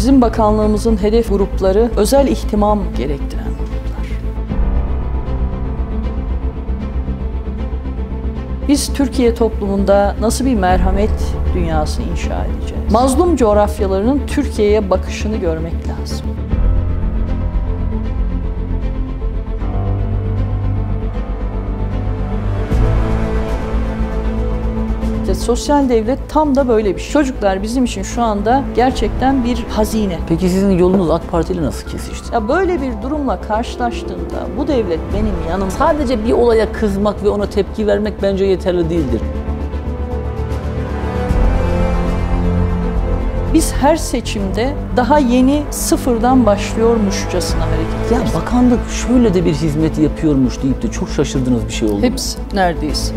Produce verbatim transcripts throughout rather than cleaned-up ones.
Bizim bakanlığımızın hedef grupları özel ihtimam gerektiren gruplar. Biz Türkiye toplumunda nasıl bir merhamet dünyası inşa edeceğiz? Mazlum coğrafyalarının Türkiye'ye bakışını görmek lazım. Sosyal devlet tam da böyle bir şey. Çocuklar bizim için şu anda gerçekten bir hazine. Peki sizin yolunuz AK Parti ile nasıl kesişti? Ya böyle bir durumla karşılaştığımda bu devlet benim yanımda. Sadece bir olaya kızmak ve ona tepki vermek bence yeterli değildir. Biz her seçimde daha yeni sıfırdan başlıyormuşçasına hareket ediyoruz. Ya bakanlık şöyle de bir hizmet yapıyormuş deyip de çok şaşırdığınız bir şey oldu mu? Hepsi neredeyse.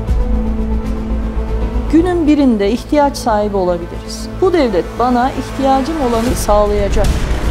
Günün birinde ihtiyaç sahibi olabiliriz. Bu devlet bana ihtiyacım olanı sağlayacak.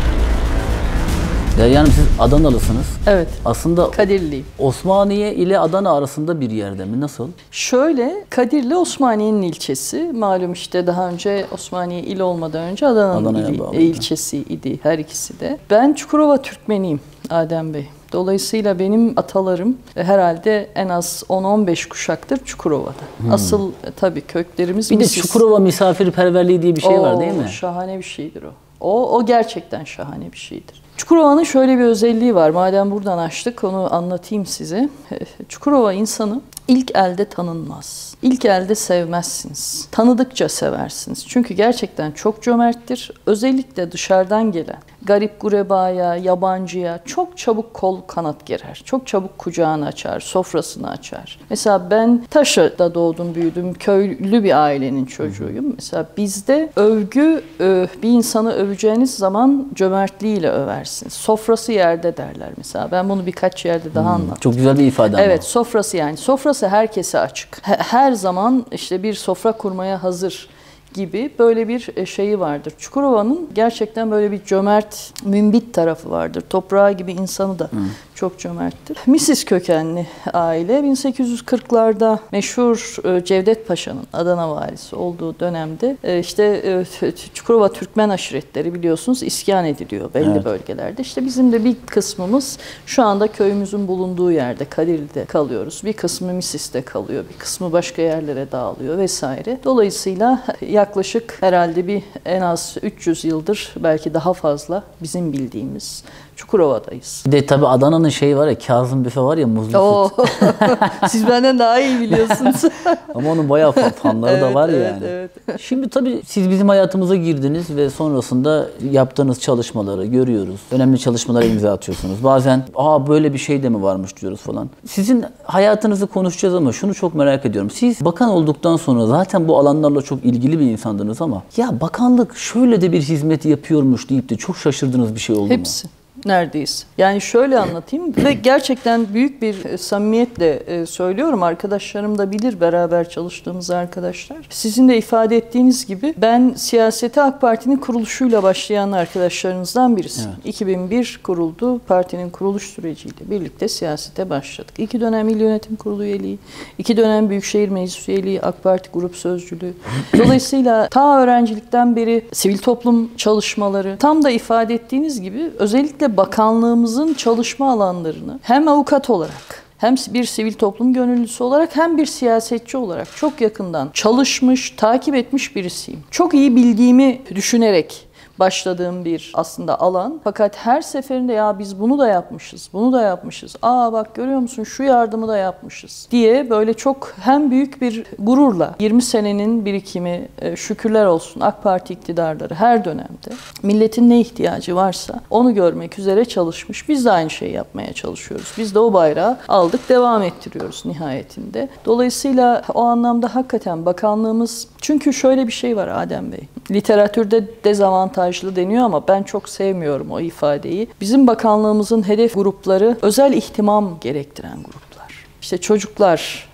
Yani siz Adanalısınız. Evet. Aslında Kadirliyim. Osmaniye ile Adana arasında bir yerde mi? Nasıl? Şöyle, Kadirli Osmaniye'nin ilçesi. Malum işte daha önce Osmaniye il olmadan önce Adana'nın il, ilçesiydi her ikisi de. Ben Çukurova Türkmeniyim Adem Bey. Dolayısıyla benim atalarım herhalde en az on on beş kuşaktır Çukurova'da. Hmm. Asıl tabii köklerimiz Bir Misis. de Çukurova misafirperverliği diye bir şey Oo, var değil mi? Şahane bir şeydir o. O, o gerçekten şahane bir şeydir. Çukurova'nın şöyle bir özelliği var. Madem buradan açtık onu anlatayım size. Çukurova insanı ilk elde tanınmaz. İlk elde sevmezsiniz. Tanıdıkça seversiniz. Çünkü gerçekten çok cömerttir. Özellikle dışarıdan gelen garip gurebaya, yabancıya çok çabuk kol kanat gerer. Çok çabuk kucağını açar, sofrasını açar. Mesela ben Taşa'da doğdum, büyüdüm. Köylü bir ailenin çocuğuyum. Mesela bizde övgü, bir insanı öveceğiniz zaman cömertliğiyle översiniz. Sofrası yerde derler mesela. Ben bunu birkaç yerde daha hmm, anlattım. Çok güzel bir ifade ama. Evet, sofrası yani. Sofrası herkese açık. Her zaman işte bir sofra kurmaya hazır gibi böyle bir şeyi vardır. Çukurova'nın gerçekten böyle bir cömert, mümbit tarafı vardır. Toprağı gibi insanı da hmm. çok cömerttir. Misis kökenli aile bin sekiz yüz kırklarda meşhur Cevdet Paşa'nın Adana valisi olduğu dönemde işte Çukurova Türkmen aşiretleri biliyorsunuz iskan ediliyor belli evet. bölgelerde. İşte bizim de bir kısmımız şu anda köyümüzün bulunduğu yerde Kadirli'de kalıyoruz. Bir kısmı Misis'te kalıyor, bir kısmı başka yerlere dağılıyor vesaire. Dolayısıyla yaklaşık herhalde bir en az üç yüz yıldır belki daha fazla bizim bildiğimiz Çukurova'dayız. Bir de tabii Adana'nın şeyi var ya, Kazım Büfe var ya, muzlu Oo. süt. Siz benden daha iyi biliyorsunuz. Ama onun bayağı fanları evet, da var evet, yani. Evet. Şimdi tabii siz bizim hayatımıza girdiniz ve sonrasında yaptığınız çalışmaları görüyoruz. Önemli çalışmalara imza atıyorsunuz. Bazen aa böyle bir şey de mi varmış diyoruz falan. Sizin hayatınızı konuşacağız ama şunu çok merak ediyorum. Siz bakan olduktan sonra zaten bu alanlarla çok ilgili bir insandınız ama ya bakanlık şöyle de bir hizmet yapıyormuş deyip de çok şaşırdığınız bir şey oldu mu? Hepsi. Neredeyiz? Yani şöyle anlatayım ve gerçekten büyük bir samimiyetle söylüyorum. Arkadaşlarım da bilir, beraber çalıştığımız arkadaşlar. Sizin de ifade ettiğiniz gibi ben siyasete AK Parti'nin kuruluşuyla başlayan arkadaşlarınızdan birisiyim. Evet. iki bin bir kuruldu. Partinin kuruluş süreciyle birlikte siyasete başladık. İki dönem İl Yönetim Kurulu üyeliği, iki dönem Büyükşehir Meclis üyeliği, AK Parti grup sözcülüğü. Dolayısıyla ta öğrencilikten beri sivil toplum çalışmaları, tam da ifade ettiğiniz gibi özellikle bakanlığımızın çalışma alanlarını hem avukat olarak hem bir sivil toplum gönüllüsü olarak hem bir siyasetçi olarak çok yakından çalışmış, takip etmiş birisiyim. Çok iyi bildiğimi düşünerek başladığım bir aslında alan. Fakat her seferinde ya biz bunu da yapmışız, bunu da yapmışız. Aa bak görüyor musun şu yardımı da yapmışız diye böyle çok hem büyük bir gururla yirmi senenin birikimi şükürler olsun AK Parti iktidarları her dönemde milletin ne ihtiyacı varsa onu görmek üzere çalışmış. Biz de aynı şeyi yapmaya çalışıyoruz. Biz de o bayrağı aldık, devam ettiriyoruz nihayetinde. Dolayısıyla o anlamda hakikaten bakanlığımız, çünkü şöyle bir şey var Adem Bey. Literatürde dezavantajlı deniyor ama ben çok sevmiyorum o ifadeyi. Bizim bakanlığımızın hedef grupları özel ihtimam gerektiren gruplar. İşte çocuklar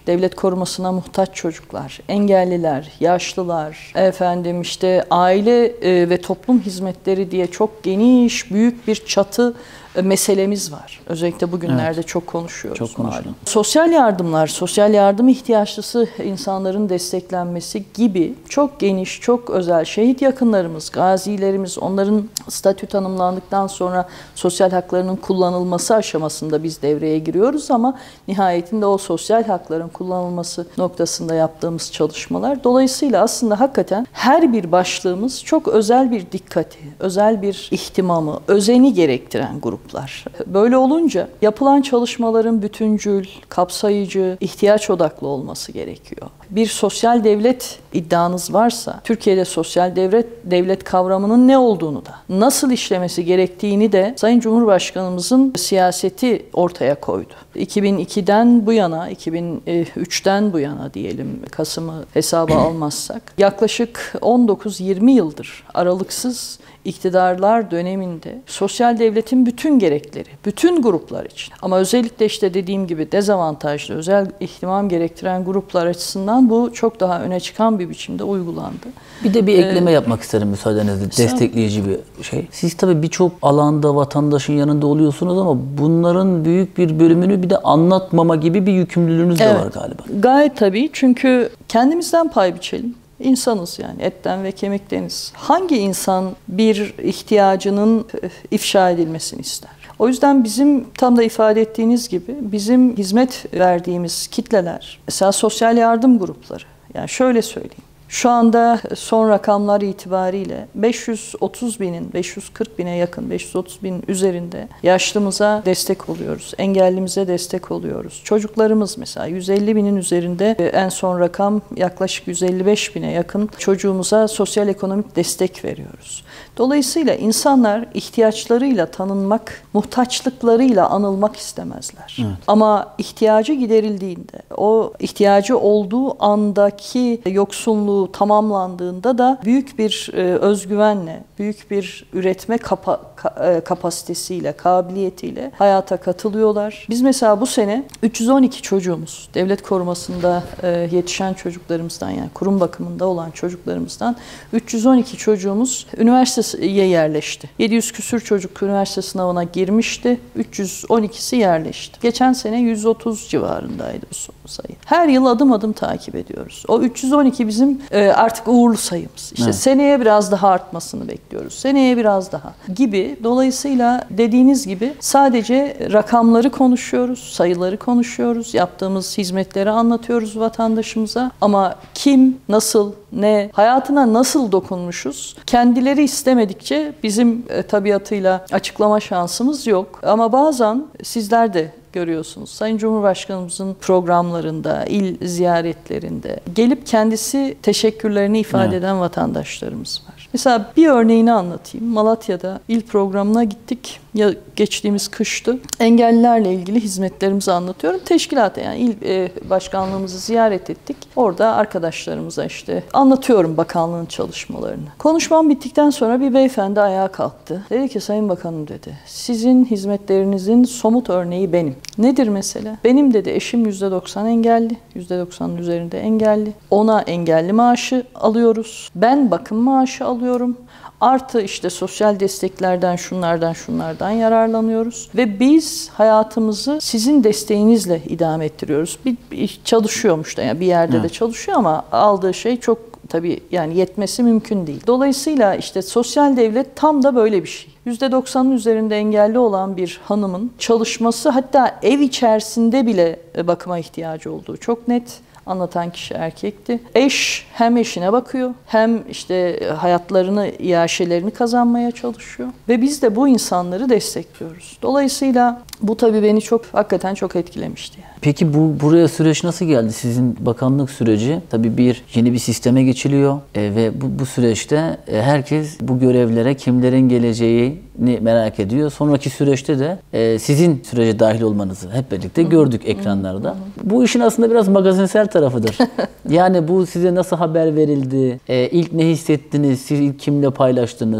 devlet korumasına muhtaç çocuklar, engelliler, yaşlılar, efendim işte aile e, ve toplum hizmetleri diye çok geniş, büyük bir çatı meselemiz var. Özellikle bugünlerde evet. çok konuşuyoruz. Çok konuşuyoruz. Sosyal yardımlar, sosyal yardım ihtiyaçlısı insanların desteklenmesi gibi çok geniş, çok özel şehit yakınlarımız, gazilerimiz, onların statü tanımlandıktan sonra sosyal haklarının kullanılması aşamasında biz devreye giriyoruz ama nihayetinde o sosyal hakların kullanılması noktasında yaptığımız çalışmalar. Dolayısıyla aslında hakikaten her bir başlığımız çok özel bir dikkati, özel bir ihtimamı, özeni gerektiren grup. Böyle olunca yapılan çalışmaların bütüncül, kapsayıcı, ihtiyaç odaklı olması gerekiyor. Bir sosyal devlet iddianız varsa, Türkiye'de sosyal devlet devlet kavramının ne olduğunu da, nasıl işlemesi gerektiğini de Sayın Cumhurbaşkanımızın siyaseti ortaya koydu. iki bin ikiden bu yana, iki bin üçten bu yana diyelim, Kasım'ı hesaba almazsak, yaklaşık on dokuz yirmi yıldır aralıksız iktidarlar döneminde sosyal devletin bütün gerekleri, bütün gruplar için ama özellikle işte dediğim gibi dezavantajlı, özel ihtimam gerektiren gruplar açısından bu çok daha öne çıkan bir biçimde uygulandı. Bir de bir ekleme ee, yapmak isterim müsaadenizle, destekleyici bir şey. Siz tabii birçok alanda vatandaşın yanında oluyorsunuz ama bunların büyük bir bölümünü bir de anlatmama gibi bir yükümlülüğünüz evet, de var galiba. Gayet tabii, çünkü kendimizden pay biçelim. İnsanız yani, etten ve kemikteniz. Hangi insan bir ihtiyacının ifşa edilmesini ister? O yüzden bizim tam da ifade ettiğiniz gibi bizim hizmet verdiğimiz kitleler, mesela sosyal yardım grupları. Yani şöyle söyleyeyim. Şu anda son rakamlar itibariyle beş yüz otuz binin, beş yüz kırk bine yakın, beş yüz otuz binin üzerinde yaşlımıza destek oluyoruz, engellimize destek oluyoruz. Çocuklarımız mesela yüz elli binin üzerinde, en son rakam yaklaşık yüz elli beş bine yakın çocuğumuza sosyal ekonomik destek veriyoruz. Dolayısıyla insanlar ihtiyaçlarıyla tanınmak, muhtaçlıklarıyla anılmak istemezler. Evet. Ama ihtiyacı giderildiğinde, o ihtiyacı olduğu andaki yoksunluğu tamamlandığında da büyük bir e, özgüvenle, büyük bir üretme kapa, ka, e, kapasitesiyle, kabiliyetiyle hayata katılıyorlar. Biz mesela bu sene üç yüz on iki çocuğumuz, devlet korumasında e, yetişen çocuklarımızdan, yani kurum bakımında olan çocuklarımızdan üç yüz on iki çocuğumuz üniversiteye yerleşti. yedi yüz küsür çocuk üniversite sınavına girmişti. üç yüz on ikisi yerleşti. Geçen sene yüz otuz civarındaydı bu sayı. Her yıl adım adım takip ediyoruz. O üç yüz on iki bizim e, artık uğurlu sayımız. İşte evet. seneye biraz daha artmasını bekliyoruz. Seneye biraz daha gibi. Dolayısıyla dediğiniz gibi sadece rakamları konuşuyoruz, sayıları konuşuyoruz, yaptığımız hizmetleri anlatıyoruz vatandaşımıza. Ama kim, nasıl, ne, hayatına nasıl dokunmuşuz? Kendileri istemedikçe bizim e, tabiatıyla açıklama şansımız yok. Ama bazen sizler de görüyorsunuz. Sayın Cumhurbaşkanımızın programlarında, il ziyaretlerinde gelip kendisi teşekkürlerini ifade evet. eden vatandaşlarımız var. Mesela bir örneğini anlatayım. Malatya'da il programına gittik. Ya geçtiğimiz kıştı. Engellilerle ilgili hizmetlerimizi anlatıyorum. Teşkilata, yani il e, başkanlığımızı ziyaret ettik. Orada arkadaşlarımıza işte anlatıyorum bakanlığın çalışmalarını. Konuşmam bittikten sonra bir beyefendi ayağa kalktı. Dedi ki, Sayın Bakanım dedi, sizin hizmetlerinizin somut örneği benim. Nedir mesele? Benim dedi eşim yüzde doksan engelli. yüzde doksanın üzerinde engelli. Ona engelli maaşı alıyoruz. Ben bakım maaşı alıyorum. Artı işte sosyal desteklerden, şunlardan, şunlardan yararlanıyoruz. Ve biz hayatımızı sizin desteğinizle idame ettiriyoruz. Bir, bir çalışıyormuş da, yani bir yerde evet. de çalışıyor ama aldığı şey çok tabii yani yetmesi mümkün değil. Dolayısıyla işte sosyal devlet tam da böyle bir şey. yüzde doksanın üzerinde engelli olan bir hanımın çalışması, hatta ev içerisinde bile bakıma ihtiyacı olduğu çok net. Anlatan kişi erkekti. Eş hem eşine bakıyor, hem işte hayatlarını, iaşelerini kazanmaya çalışıyor. Ve biz de bu insanları destekliyoruz. Dolayısıyla bu tabii beni çok, hakikaten çok etkilemişti. Yani. Peki bu buraya süreç nasıl geldi? Sizin bakanlık süreci tabii bir yeni bir sisteme geçiliyor e, ve bu, bu süreçte e, herkes bu görevlere kimlerin geleceğini merak ediyor. Sonraki süreçte de e, sizin sürece dahil olmanızı hep birlikte Hı-hı. gördük ekranlarda. Hı-hı. Bu işin aslında biraz magazinsel tarafıdır. Yani bu size nasıl haber verildi? E, ilk ne hissettiniz? Siz ilk kimle paylaştınız?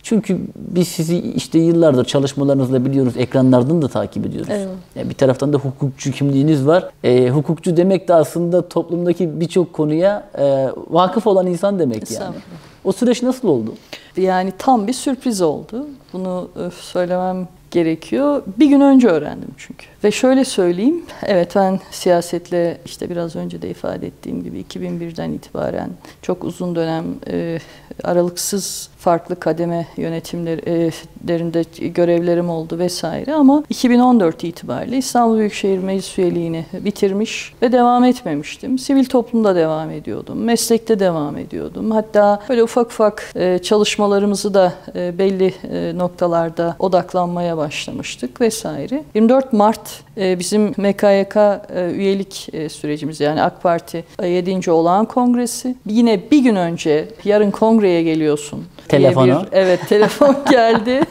Çünkü biz sizi işte yıllardır çalışmalarınızla biliyoruz, ekranlardan da takip ediyoruz. Evet. Yani bir taraftan da hukukçu kimliğiniz var. E, hukukçu demek de aslında toplumdaki birçok konuya e, vakıf olan insan demek yani. O süreç nasıl oldu? Yani tam bir sürpriz oldu. Bunu söylemem gerekiyor. Bir gün önce öğrendim çünkü. Ve şöyle söyleyeyim, evet ben siyasetle işte biraz önce de ifade ettiğim gibi iki bin birden itibaren çok uzun dönem e, aralıksız farklı kademe yönetimlerinde görevlerim oldu vesaire ama iki bin on dört itibariyle İstanbul Büyükşehir Meclis üyeliğini bitirmiş ve devam etmemiştim. Sivil toplumda devam ediyordum, meslekte devam ediyordum. Hatta böyle ufak ufak e, çalışmalarımızı da e, belli e, noktalarda odaklanmaya başlamıştık vesaire. yirmi dört Mart e, bizim M K Y K e, üyelik e, sürecimiz yani AK Parti yedinci Olağan Kongresi. Yine bir gün önce yarın kongreye geliyorsun. Telefonu. Bir, evet telefon geldi.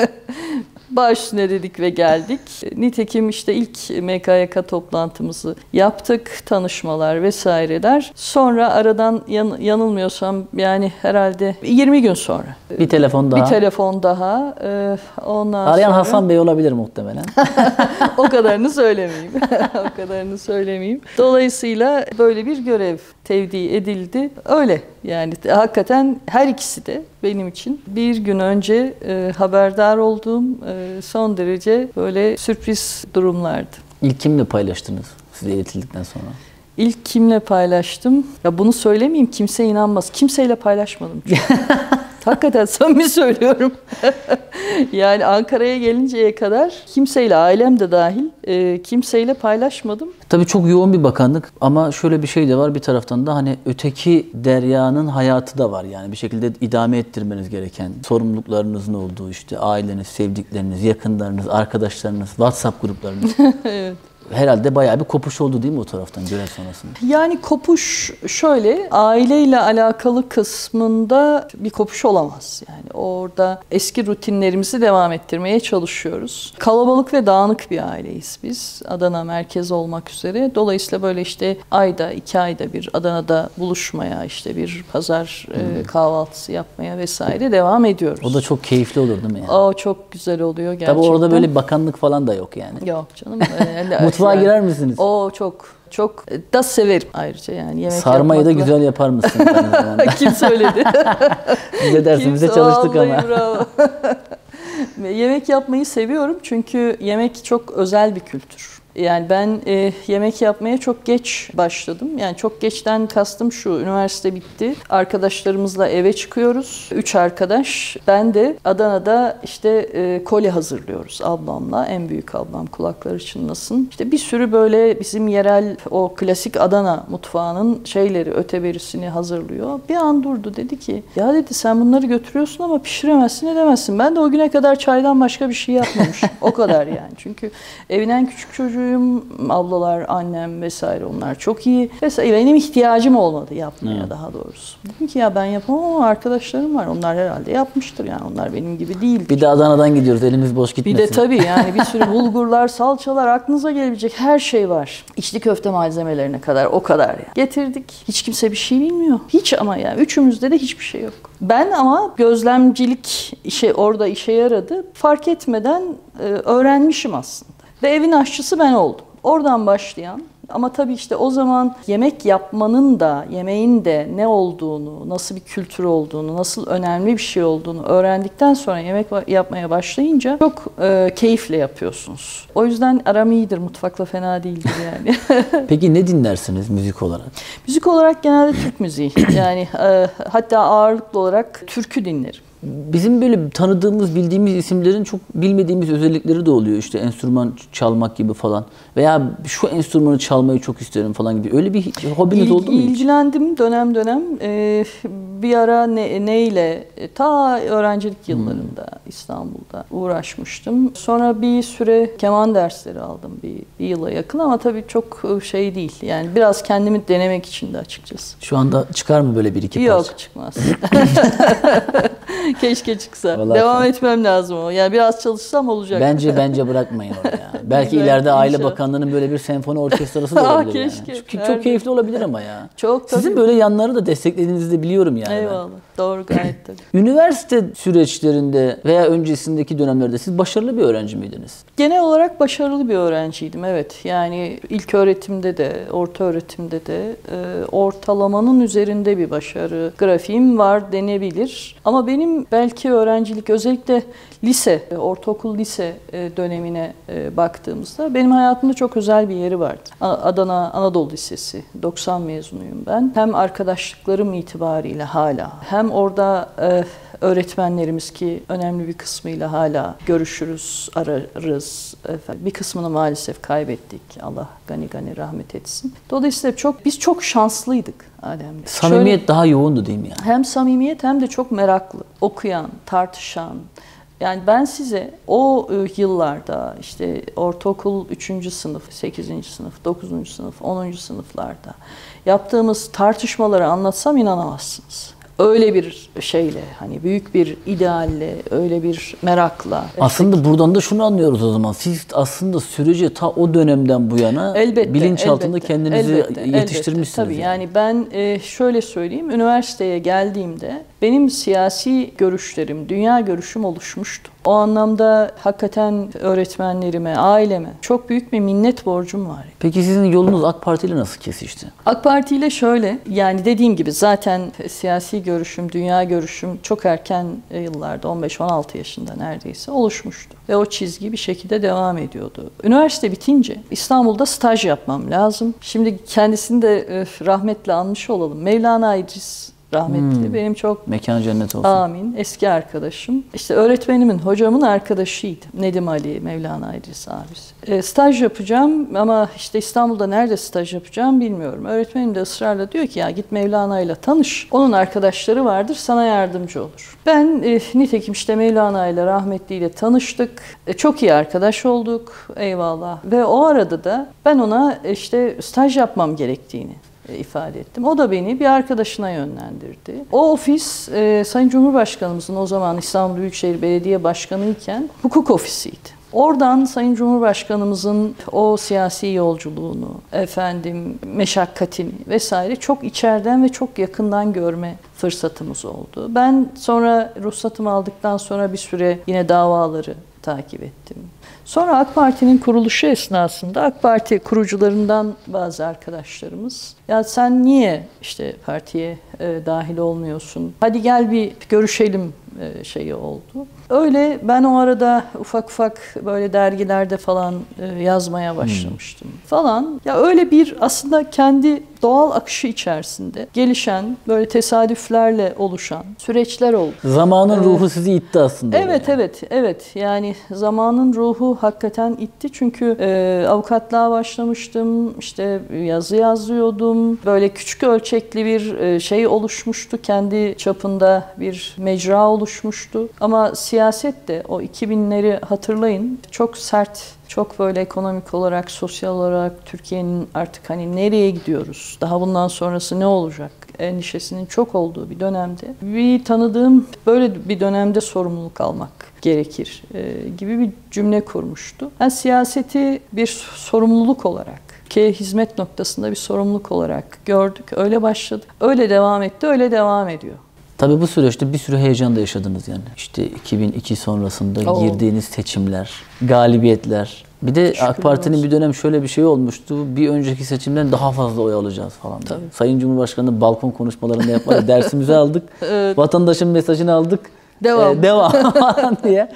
Baş üstüne dedik ve geldik. Nitekim işte ilk M K Y K toplantımızı yaptık, tanışmalar vesaireler. Sonra aradan yan, yanılmıyorsam yani herhalde yirmi gün sonra. Bir telefon daha. Bir telefon daha. Ondan Arayan sonra... Hasan Bey olabilir muhtemelen. O kadarını söylemeyeyim. O kadarını söylemeyeyim. Dolayısıyla böyle bir görev tevdi edildi. Öyle yani hakikaten her ikisi de benim için bir gün önce e, haberdar olduğum e, son derece böyle sürpriz durumlardı. İlk kimle paylaştınız size iletildikten sonra? İlk kimle paylaştım? Ya bunu söylemeyeyim kimse inanmaz. Kimseyle paylaşmadım. Hakikaten samimi söylüyorum. Yani Ankara'ya gelinceye kadar kimseyle, ailem de dahil e, kimseyle paylaşmadım. Tabii çok yoğun bir bakanlık ama şöyle bir şey de var bir taraftan da hani öteki deryanın hayatı da var. Yani bir şekilde idame ettirmeniz gereken sorumluluklarınızın olduğu işte aileniz, sevdikleriniz, yakınlarınız, arkadaşlarınız, WhatsApp gruplarınız. Evet. Herhalde bayağı bir kopuş oldu değil mi o taraftan görev sonrasında? Yani kopuş şöyle, aileyle alakalı kısmında bir kopuş olamaz. Yani orada eski rutinlerimizi devam ettirmeye çalışıyoruz. Kalabalık ve dağınık bir aileyiz biz. Adana merkez olmak üzere. Dolayısıyla böyle işte ayda, iki ayda bir Adana'da buluşmaya, işte bir pazar hmm. kahvaltısı yapmaya vesaire devam ediyoruz. O da çok keyifli olur değil mi? Yani? O çok güzel oluyor gerçekten. Tabii orada böyle bakanlık falan da yok yani. Yok canım. Yani mutfağa yani, girer misiniz? O çok çok da severim ayrıca yani yemek sarmayı yapmakla. da güzel yapar mısın? Kim söyledi? Biz de dersimizde Kimse, çalıştık ama. Bravo. Yemek yapmayı seviyorum çünkü yemek çok özel bir kültür. Yani ben e, yemek yapmaya çok geç başladım. Yani çok geçten kastım şu, üniversite bitti. Arkadaşlarımızla eve çıkıyoruz. Üç arkadaş. Ben de Adana'da işte e, koli hazırlıyoruz ablamla. En büyük ablam kulakları çınlasın. İşte bir sürü böyle bizim yerel o klasik Adana mutfağının şeyleri, öteberisini hazırlıyor. Bir an durdu dedi ki ya dedi sen bunları götürüyorsun ama pişiremezsin edemezsin. Ben de o güne kadar çaydan başka bir şey yapmamışım. O kadar yani. Çünkü evin en küçük çocuğu ablalar, annem vesaire onlar çok iyi. Mesela benim ihtiyacım olmadı yapmaya evet. Daha doğrusu. Dedim ki ya ben yapamam ama arkadaşlarım var. Onlar herhalde yapmıştır yani. Onlar benim gibi değil. Bir de Adana'dan gidiyoruz. Elimiz boş gitmesin. Bir de tabii yani bir sürü bulgurlar, salçalar aklınıza gelebilecek her şey var. İçli köfte malzemelerine kadar o kadar yani. Getirdik. Hiç kimse bir şey bilmiyor. Hiç ama yani. Üçümüzde de hiçbir şey yok. Ben ama gözlemcilik işe orada işe yaradı. Fark etmeden e, öğrenmişim aslında. Ve evin aşçısı ben oldum. Oradan başlayan ama tabii işte o zaman yemek yapmanın da yemeğin de ne olduğunu, nasıl bir kültür olduğunu, nasıl önemli bir şey olduğunu öğrendikten sonra yemek yapmaya başlayınca çok e, keyifle yapıyorsunuz. O yüzden aram iyidir, mutfakla fena değildir yani. Peki ne dinlersiniz müzik olarak? Müzik olarak genelde Türk müziği. Yani e, hatta ağırlıklı olarak türkü dinlerim. Bizim böyle tanıdığımız, bildiğimiz isimlerin çok bilmediğimiz özellikleri de oluyor. İşte enstrüman çalmak gibi falan. Veya şu enstrümanı çalmayı çok isterim falan gibi. Öyle bir hobiniz İl, oldu mu hiç? İlgilendim dönem dönem. Ee, bir ara ne, neyle, ta öğrencilik yıllarında hmm. İstanbul'da uğraşmıştım. Sonra bir süre keman dersleri aldım bir, bir yıla yakın ama tabii çok şey değil. Yani biraz kendimi denemek için de açıkçası. Şu anda çıkar mı böyle bir iki parça? Yok çıkmaz. Keşke çıksa. Vallahi Devam sen... etmem lazım o. Yani biraz çalışsam olacak. Bence bence bırakmayın oraya. Belki ben, ileride inşallah. Aile Bakanlığı'nın böyle bir senfoni orkestrası da olabilir keşke. Yani. Çok, çok keyifli olabilir ama ya. Çok Sizin tabii. böyle yanları da desteklediğinizi de biliyorum yani. Eyvallah. Doğru, gayet tabii. Üniversite süreçlerinde veya öncesindeki dönemlerde siz başarılı bir öğrenci miydiniz? Genel olarak başarılı bir öğrenciydim, evet. Yani ilk öğretimde de, orta öğretimde de e, ortalamanın üzerinde bir başarı grafiğim var denebilir. Ama benim belki öğrencilik, özellikle lise, ortaokul lise dönemine baktığımızda benim hayatımda çok özel bir yeri vardı. Adana Anadolu Lisesi, doksan mezunuyum ben. Hem arkadaşlıklarım itibariyle hala, hem orada öğretmenlerimiz ki önemli bir kısmıyla hala görüşürüz, ararız. Bir kısmını maalesef kaybettik. Allah gani gani rahmet etsin. Dolayısıyla çok biz çok şanslıydık Adem Bey. Samimiyet Şöyle, daha yoğundu değil mi yani? hem samimiyet hem de çok meraklı, okuyan, tartışan. Yani ben size o yıllarda işte ortaokul üçüncü sınıf, sekizinci sınıf, dokuzuncu sınıf, onuncu sınıflarda yaptığımız tartışmaları anlatsam inanamazsınız. Öyle bir şeyle, hani büyük bir idealle, öyle bir merakla. Aslında buradan da şunu anlıyoruz o zaman. Siz aslında süreci ta o dönemden bu yana elbette, bilinçaltında elbette, kendinizi elbette, yetiştirmişsiniz. Elbette. Tabii yani, yani ben şöyle söyleyeyim, üniversiteye geldiğimde benim siyasi görüşlerim, dünya görüşüm oluşmuştu. O anlamda hakikaten öğretmenlerime, aileme çok büyük bir minnet borcum var. Peki sizin yolunuz AK Parti ile nasıl kesişti? AK Parti ile şöyle, yani dediğim gibi zaten siyasi görüşüm, dünya görüşüm çok erken yıllarda, on beş on altı yaşında neredeyse oluşmuştu. Ve o çizgi bir şekilde devam ediyordu. Üniversite bitince İstanbul'da staj yapmam lazım. Şimdi kendisini de rahmetle anmış olalım. Mevlana İdris rahmetli. Hmm. Benim çok... Mekanı cennet olsun. Amin. Eski arkadaşım. İşte öğretmenimin, hocamın arkadaşıydı. Nedim Ali, Mevlana İdris abisi. E, staj yapacağım ama işte İstanbul'da nerede staj yapacağım bilmiyorum. Öğretmenim de ısrarla diyor ki ya git Mevlana ile tanış. Onun arkadaşları vardır, sana yardımcı olur. Ben e, nitekim işte Mevlana ile, rahmetli ile tanıştık. E, çok iyi arkadaş olduk. Eyvallah. Ve o arada da ben ona işte staj yapmam gerektiğini ifade ettim. O da beni bir arkadaşına yönlendirdi. O ofis e, Sayın Cumhurbaşkanımızın o zaman İstanbul Büyükşehir Belediye Başkanı iken hukuk ofisiydi. Oradan Sayın Cumhurbaşkanımızın o siyasi yolculuğunu, efendim meşakkatini vesaire çok içeriden ve çok yakından görme fırsatımız oldu. Ben sonra ruhsatımı aldıktan sonra bir süre yine davaları takip ettim. Sonra AK Parti'nin kuruluşu esnasında AK Parti kurucularından bazı arkadaşlarımız ya sen niye işte partiye e, dahil olmuyorsun? Hadi gel bir görüşelim e, şeyi oldu. Öyle ben o arada ufak ufak böyle dergilerde falan e, yazmaya başlamıştım hmm. falan. Ya öyle bir aslında kendi doğal akışı içerisinde gelişen, böyle tesadüflerle oluşan süreçler oldu. Zamanın ee, ruhu sizi itti aslında. Evet, yani. evet, evet. Yani zamanın ruhu hakikaten itti. Çünkü e, avukatlığa başlamıştım, işte yazı yazıyordum. Böyle küçük ölçekli bir e, şey oluşmuştu. Kendi çapında bir mecra oluşmuştu. Ama siyaset de o iki binleri hatırlayın çok sert, çok böyle ekonomik olarak, sosyal olarak Türkiye'nin artık hani nereye gidiyoruz, daha bundan sonrası ne olacak endişesinin çok olduğu bir dönemde bir tanıdığım böyle bir dönemde sorumluluk almak gerekir e, gibi bir cümle kurmuştu. Yani siyaseti bir sorumluluk olarak, ülkeye hizmet noktasında bir sorumluluk olarak gördük. Öyle başladı, öyle devam etti, öyle devam ediyor. Tabii bu süreçte bir sürü heyecan da yaşadınız yani. İşte iki bin iki sonrasında Oo. girdiğiniz seçimler, galibiyetler. Bir de Şükür AK Parti'nin olsun. Bir dönem şöyle bir şey olmuştu. Bir önceki seçimden daha fazla oy alacağız falan. Tabii. Sayın Cumhurbaşkanı balkon konuşmalarında yapmadı. Dersimizi aldık. Evet. Vatandaşın mesajını aldık. Devam. Ee, devam falan diye.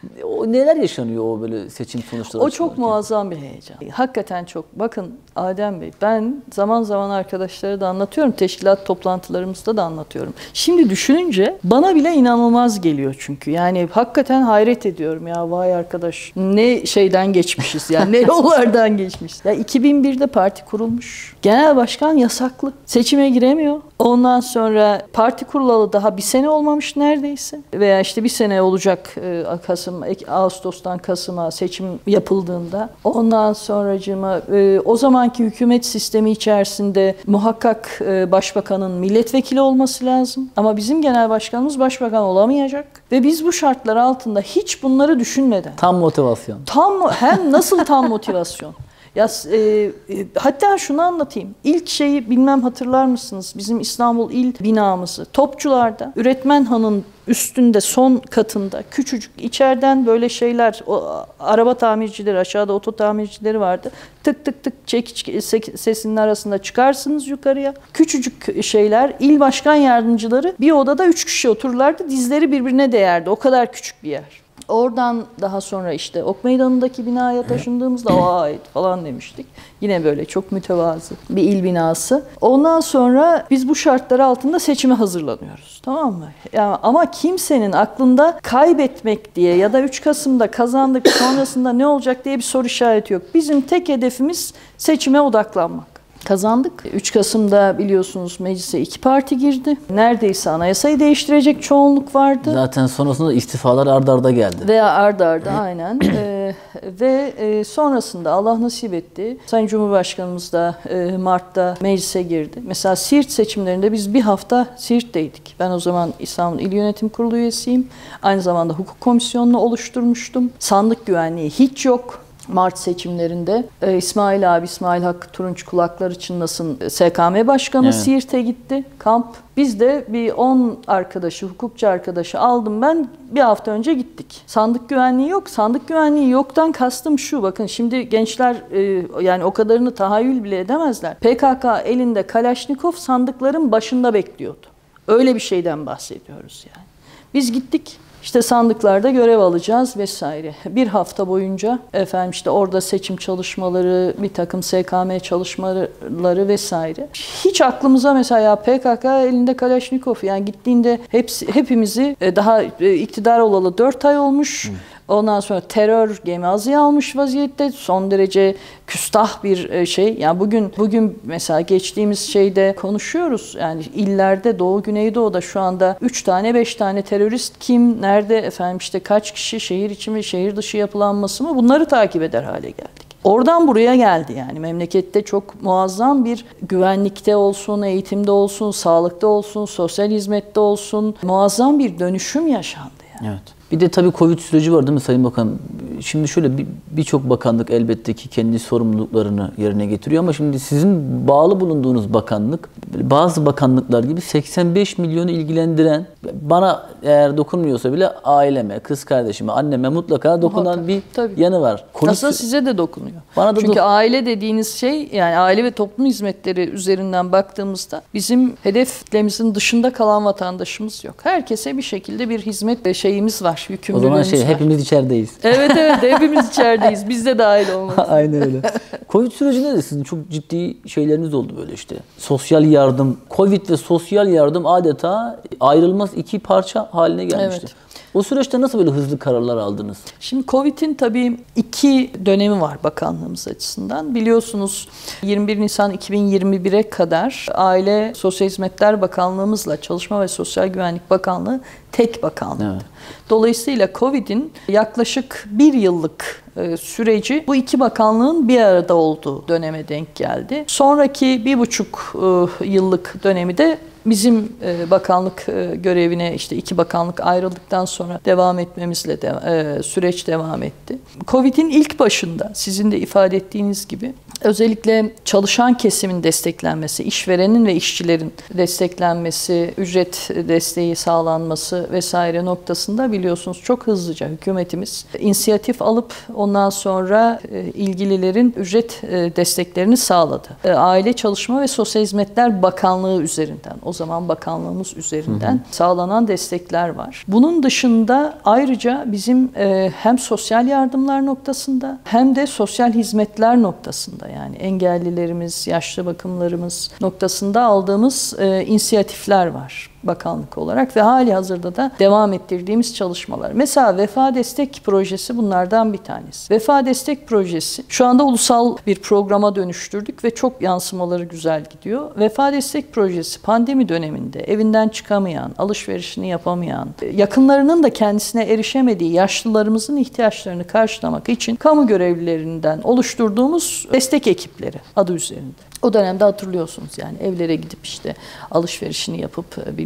O neler yaşanıyor o böyle seçim sonuçları? O çok muazzam bir heyecan. Hakikaten çok. Bakın Adem Bey, ben zaman zaman arkadaşlara da anlatıyorum. Teşkilat toplantılarımızda da anlatıyorum. Şimdi düşününce bana bile inanılmaz geliyor çünkü. Yani hakikaten hayret ediyorum ya, vay arkadaş ne şeyden geçmişiz yani ne yollardan geçmişiz. Ya iki bin birde parti kurulmuş. Genel başkan yasaklı. Seçime giremiyor. Ondan sonra parti kurulalı daha bir sene olmamış neredeyse. Veya işte bir sene olacak Kasım, Ağustos'tan Kasım'a seçim yapıldığında. Ondan sonracığıma o zamanki hükümet sistemi içerisinde muhakkak başbakanın milletvekili olması lazım. Ama bizim genel başkanımız başbakan olamayacak. Ve biz bu şartlar altında hiç bunları düşünmeden. Tam motivasyon. Tam hem nasıl tam motivasyon? Ya e, e, hatta şunu anlatayım. İlk şeyi bilmem hatırlar mısınız? Bizim İstanbul İl binamızı Topçular'da Üretmen Han'ın üstünde son katında küçücük içeriden böyle şeyler o, araba tamircileri aşağıda oto tamircileri vardı. Tık tık tık çekiç sesinin arasında çıkarsınız yukarıya. Küçücük şeyler il başkan yardımcıları bir odada üç kişi otururlardı. Dizleri birbirine değerdi. O kadar küçük bir yer. Oradan daha sonra işte Ok Meydanı'ndaki binaya taşındığımızda vay falan demiştik. Yine böyle çok mütevazı bir il binası. Ondan sonra biz bu şartlar altında seçime hazırlanıyoruz. Tamam mı? Yani ama kimsenin aklında kaybetmek diye ya da üç Kasım'da kazandık sonrasında ne olacak diye bir soru işareti yok. Bizim tek hedefimiz seçime odaklanmak. Kazandık. üç Kasım'da biliyorsunuz meclise iki parti girdi. Neredeyse anayasayı değiştirecek çoğunluk vardı. Zaten sonrasında istifalar ard arda geldi. Veya ard arda aynen. ee, ve e, sonrasında Allah nasip etti. Sayın Cumhurbaşkanımız da e, Mart'ta meclise girdi. Mesela Siirt seçimlerinde biz bir hafta Siirt'teydik. Ben o zaman İstanbul İl Yönetim Kurulu üyesiyim. Aynı zamanda hukuk komisyonunu oluşturmuştum. Sandık güvenliği hiç yok. Mart seçimlerinde e, İsmail abi, İsmail Hakkı Turunç kulakları çınlasın S K M Başkanı evet. Siirt'e gitti, kamp. Biz de bir on arkadaşı, hukukçu arkadaşı aldım ben, bir hafta önce gittik. Sandık güvenliği yok. Sandık güvenliği yoktan kastım şu, bakın şimdi gençler e, yani o kadarını tahayyül bile edemezler. P K K elinde Kalaşnikov sandıkların başında bekliyordu. Öyle bir şeyden bahsediyoruz yani. Biz gittik. İşte sandıklarda görev alacağız vesaire. Bir hafta boyunca efendim işte orada seçim çalışmaları, bir takım S K M çalışmaları vesaire. Hiç aklımıza mesela ya P K K elinde Kalaşnikov yani gittiğinde hepsi, hepimizi daha iktidar olalı dört ay olmuş. Hı. Ondan sonra terör gemi almış vaziyette, son derece küstah bir şey. Yani bugün bugün mesela geçtiğimiz şeyde konuşuyoruz. Yani illerde Doğu Güneydoğu'da şu anda üç tane beş tane terörist kim, nerede efendim işte kaç kişi, şehir içi mi şehir dışı yapılanması mı, bunları takip eder hale geldik. Oradan buraya geldi yani memlekette çok muazzam bir güvenlikte olsun, eğitimde olsun, sağlıkta olsun, sosyal hizmette olsun muazzam bir dönüşüm yaşandı yani. Evet. Bir de tabii Covid süreci var değil mi Sayın Bakan? Şimdi şöyle birçok bir bakanlık elbette ki kendi sorumluluklarını yerine getiriyor ama şimdi sizin bağlı bulunduğunuz bakanlık bazı bakanlıklar gibi seksen beş milyonu ilgilendiren, bana eğer dokunmuyorsa bile aileme, kız kardeşime, anneme mutlaka dokunan Muhakkak, bir tabii. yanı var. Covid Aslında size de dokunuyor. Bana da Çünkü dok- aile dediğiniz şey yani aile ve toplum hizmetleri üzerinden baktığımızda bizim hedeflerimizin dışında kalan vatandaşımız yok. Herkese bir şekilde bir hizmet şeyimiz var. O zaman şey var. Hepimiz içerideyiz. Evet evet hepimiz içerideyiz. Biz de dahil olmak. Aynen öyle. Covid sürecinde de sizin çok ciddi şeyleriniz oldu böyle işte. Sosyal yardım, Covid ve sosyal yardım adeta ayrılmaz iki parça haline gelmişti. Evet. O süreçte nasıl böyle hızlı kararlar aldınız? Şimdi Covid'in tabii iki dönemi var bakanlığımız açısından. Biliyorsunuz yirmi bir Nisan iki bin yirmi bire kadar Aile Sosyal Hizmetler Bakanlığımızla Çalışma ve Sosyal Güvenlik Bakanlığı tek bakanlıktı. Evet. Dolayısıyla Covid'in yaklaşık bir yıllık süreci bu iki bakanlığın bir arada olduğu döneme denk geldi. Sonraki bir buçuk yıllık dönemi de bizim bakanlık görevine işte iki bakanlık ayrıldıktan sonra devam etmemizle de, süreç devam etti. Covid'in ilk başında sizin de ifade ettiğiniz gibi özellikle çalışan kesimin desteklenmesi, işverenin ve işçilerin desteklenmesi, ücret desteği sağlanması vesaire noktasında biliyorsunuz çok hızlıca hükümetimiz inisiyatif alıp ondan sonra ilgililerin ücret desteklerini sağladı. Aile Çalışma ve Sosyal Hizmetler Bakanlığı üzerinden, o zaman bakanlığımız üzerinden hı hı. sağlanan destekler var. Bunun dışında ayrıca bizim hem sosyal yardımlar noktasında hem de sosyal hizmetler noktasında yani engellilerimiz, yaşlı bakımlarımız noktasında aldığımız e, inisiyatifler var bakanlık olarak ve hali hazırda da devam ettirdiğimiz çalışmalar. Mesela Vefa Destek Projesi bunlardan bir tanesi. Vefa Destek Projesi şu anda ulusal bir programa dönüştürdük ve çok yansımaları güzel gidiyor. Vefa Destek Projesi pandemi döneminde evinden çıkamayan, alışverişini yapamayan, yakınlarının da kendisine erişemediği yaşlılarımızın ihtiyaçlarını karşılamak için kamu görevlilerinden oluşturduğumuz destek ekipleri adı üzerinde. O dönemde hatırlıyorsunuz yani evlere gidip işte alışverişini yapıp bilmem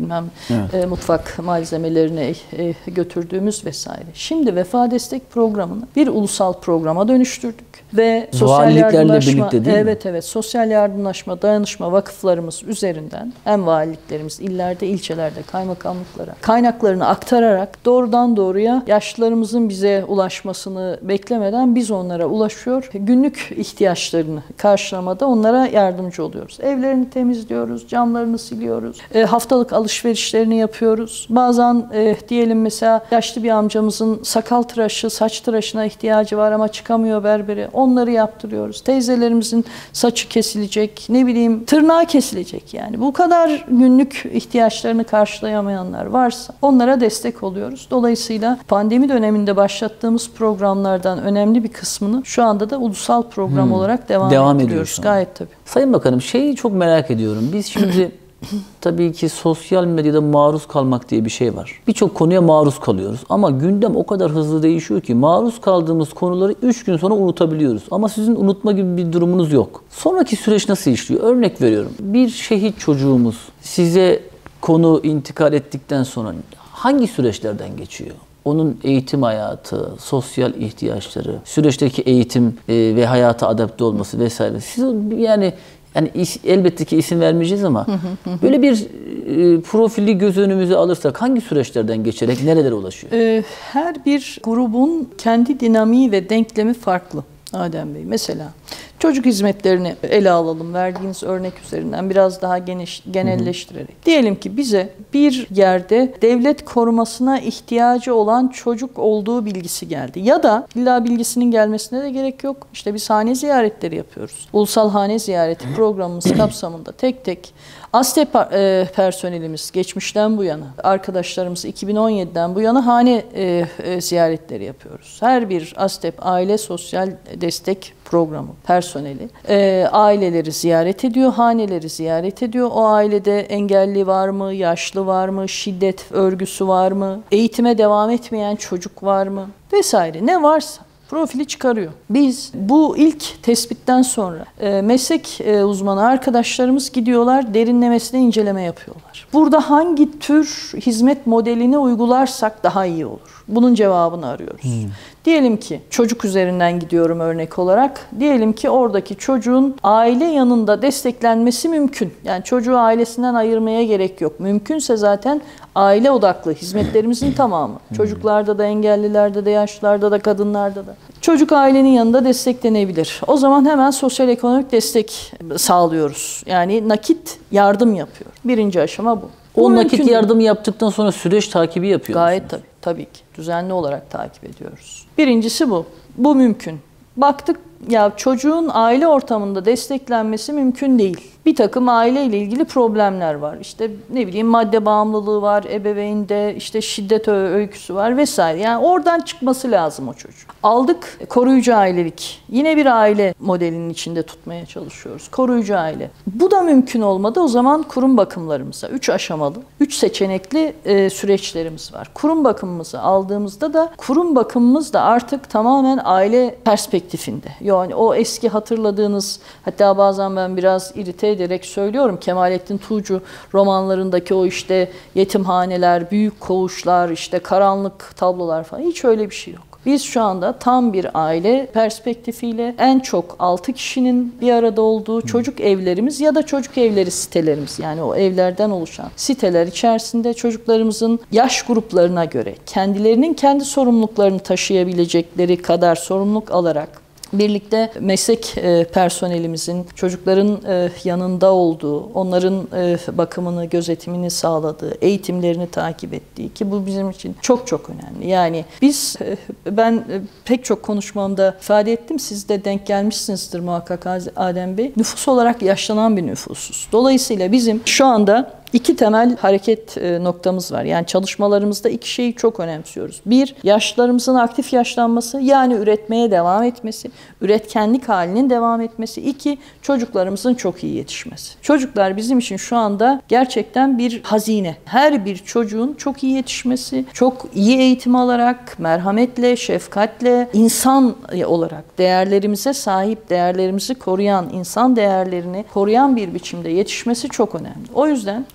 bilmem Evet. e, mutfak malzemelerini e, götürdüğümüz vesaire. Şimdi Vefa Destek Programı'nı bir ulusal programa dönüştürdük ve sosyal Valiliklerle yardımlaşma, birlikte değil mi? evet evet sosyal yardımlaşma, dayanışma vakıflarımız üzerinden hem valiliklerimiz illerde, ilçelerde, kaymakamlıklara kaynaklarını aktararak doğrudan doğruya yaşlılarımızın bize ulaşmasını beklemeden biz onlara ulaşıyor. Günlük ihtiyaçlarını karşılamada onlara yardımcı oluyoruz. Evlerini temizliyoruz, camlarını siliyoruz, e, haftalık alışverişlerini yapıyoruz. Bazen e, diyelim mesela yaşlı bir amcamızın sakal tıraşı, saç tıraşına ihtiyacı var ama çıkamıyor berbere. Onları yaptırıyoruz. Teyzelerimizin saçı kesilecek, ne bileyim tırnağı kesilecek yani. Bu kadar günlük ihtiyaçlarını karşılayamayanlar varsa onlara destek oluyoruz. Dolayısıyla pandemi döneminde başlattığımız programlardan önemli bir kısmını şu anda da ulusal program hmm. olarak devam, devam ettiriyoruz. Gayet tabii. Sayın Bakanım, şeyi çok merak ediyorum. Biz şimdi tabii ki sosyal medyada maruz kalmak diye bir şey var. Birçok konuya maruz kalıyoruz ama gündem o kadar hızlı değişiyor ki maruz kaldığımız konuları üç gün sonra unutabiliyoruz. Ama sizin unutma gibi bir durumunuz yok. Sonraki süreç nasıl işliyor? Örnek veriyorum. Bir şehit çocuğumuz size konu intikal ettikten sonra hangi süreçlerden geçiyor? Onun eğitim hayatı, sosyal ihtiyaçları, süreçteki eğitim ve hayata adapte olması vesaire. Siz yani Yani is, elbette ki isim vermeyeceğiz ama hı hı hı. böyle bir e, profili göz önümüze alırsak hangi süreçlerden geçerek nerelere ulaşıyor? Ee, her bir grubun kendi dinamiği ve denklemi farklı Adem Bey. Mesela çocuk hizmetlerini ele alalım verdiğiniz örnek üzerinden biraz daha geniş, genelleştirerek. Hı hı. Diyelim ki bize bir yerde devlet korumasına ihtiyacı olan çocuk olduğu bilgisi geldi. Ya da illa bilgisinin gelmesine de gerek yok. İşte biz hane ziyaretleri yapıyoruz. Ulusal hane ziyareti programımız kapsamında tek tek ASTE personelimiz geçmişten bu yana, arkadaşlarımız iki bin on yediden bu yana hane e, e, ziyaretleri yapıyoruz. Her bir ASTE Aile Sosyal Destek Programı personeli e, aileleri ziyaret ediyor, haneleri ziyaret ediyor. O ailede engelli var mı, yaşlı var mı, şiddet örgüsü var mı, eğitime devam etmeyen çocuk var mı vesaire ne varsa profili çıkarıyor. Biz bu ilk tespitten sonra e, meslek e, uzmanı arkadaşlarımız gidiyorlar, derinlemesine inceleme yapıyorlar. Burada hangi tür hizmet modelini uygularsak daha iyi olur? Bunun cevabını arıyoruz. Hmm. Diyelim ki çocuk üzerinden gidiyorum örnek olarak. Diyelim ki oradaki çocuğun aile yanında desteklenmesi mümkün. Yani çocuğu ailesinden ayırmaya gerek yok. Mümkünse zaten aile odaklı hizmetlerimizin tamamı. Çocuklarda da, engellilerde de, yaşlılarda da, kadınlarda da. Çocuk ailenin yanında desteklenebilir. O zaman hemen sosyal ekonomik destek sağlıyoruz. Yani nakit yardım yapıyor. Birinci aşama bu. O bu nakit yardımı yaptıktan sonra süreç takibi yapıyor Gayet tabii, tabii ki. Düzenli olarak takip ediyoruz. Birincisi bu. Bu mümkün. Baktık ya çocuğun aile ortamında desteklenmesi mümkün değil. Bir takım aileyle ilgili problemler var. İşte ne bileyim madde bağımlılığı var, ebeveynde işte şiddet öyküsü var vesaire. Yani oradan çıkması lazım o çocuk. Aldık koruyucu ailelik. Yine bir aile modelinin içinde tutmaya çalışıyoruz. Koruyucu aile. Bu da mümkün olmadı. O zaman kurum bakımlarımıza üç aşamalı, üç seçenekli e, süreçlerimiz var. Kurum bakımımızı aldığımızda da kurum bakımımız da artık tamamen aile perspektifinde. Yani o eski hatırladığınız, hatta bazen ben biraz irite ederek söylüyorum, Kemalettin Tuğcu romanlarındaki o işte yetimhaneler, büyük koğuşlar, işte karanlık tablolar falan, hiç öyle bir şey yok. Biz şu anda tam bir aile perspektifiyle en çok altı kişinin bir arada olduğu çocuk evlerimiz ya da çocuk evleri sitelerimiz, yani o evlerden oluşan siteler içerisinde çocuklarımızın yaş gruplarına göre kendilerinin kendi sorumluluklarını taşıyabilecekleri kadar sorumluluk alarak birlikte meslek personelimizin çocukların yanında olduğu, onların bakımını, gözetimini sağladığı, eğitimlerini takip ettiği, ki bu bizim için çok çok önemli. Yani biz, ben pek çok konuşmamda ifade ettim, siz de denk gelmişsinizdir muhakkak Adem Bey, nüfus olarak yaşlanan bir nüfusuz. Dolayısıyla bizim şu anda İki temel hareket noktamız var. Yani çalışmalarımızda iki şeyi çok önemsiyoruz. Bir, yaşlılarımızın aktif yaşlanması, yani üretmeye devam etmesi, üretkenlik halinin devam etmesi. İki, çocuklarımızın çok iyi yetişmesi. Çocuklar bizim için şu anda gerçekten bir hazine. Her bir çocuğun çok iyi yetişmesi, çok iyi eğitim alarak, merhametle, şefkatle, insan olarak değerlerimize sahip, değerlerimizi koruyan, insan değerlerini koruyan bir biçimde yetişmesi çok önemli. O yüzden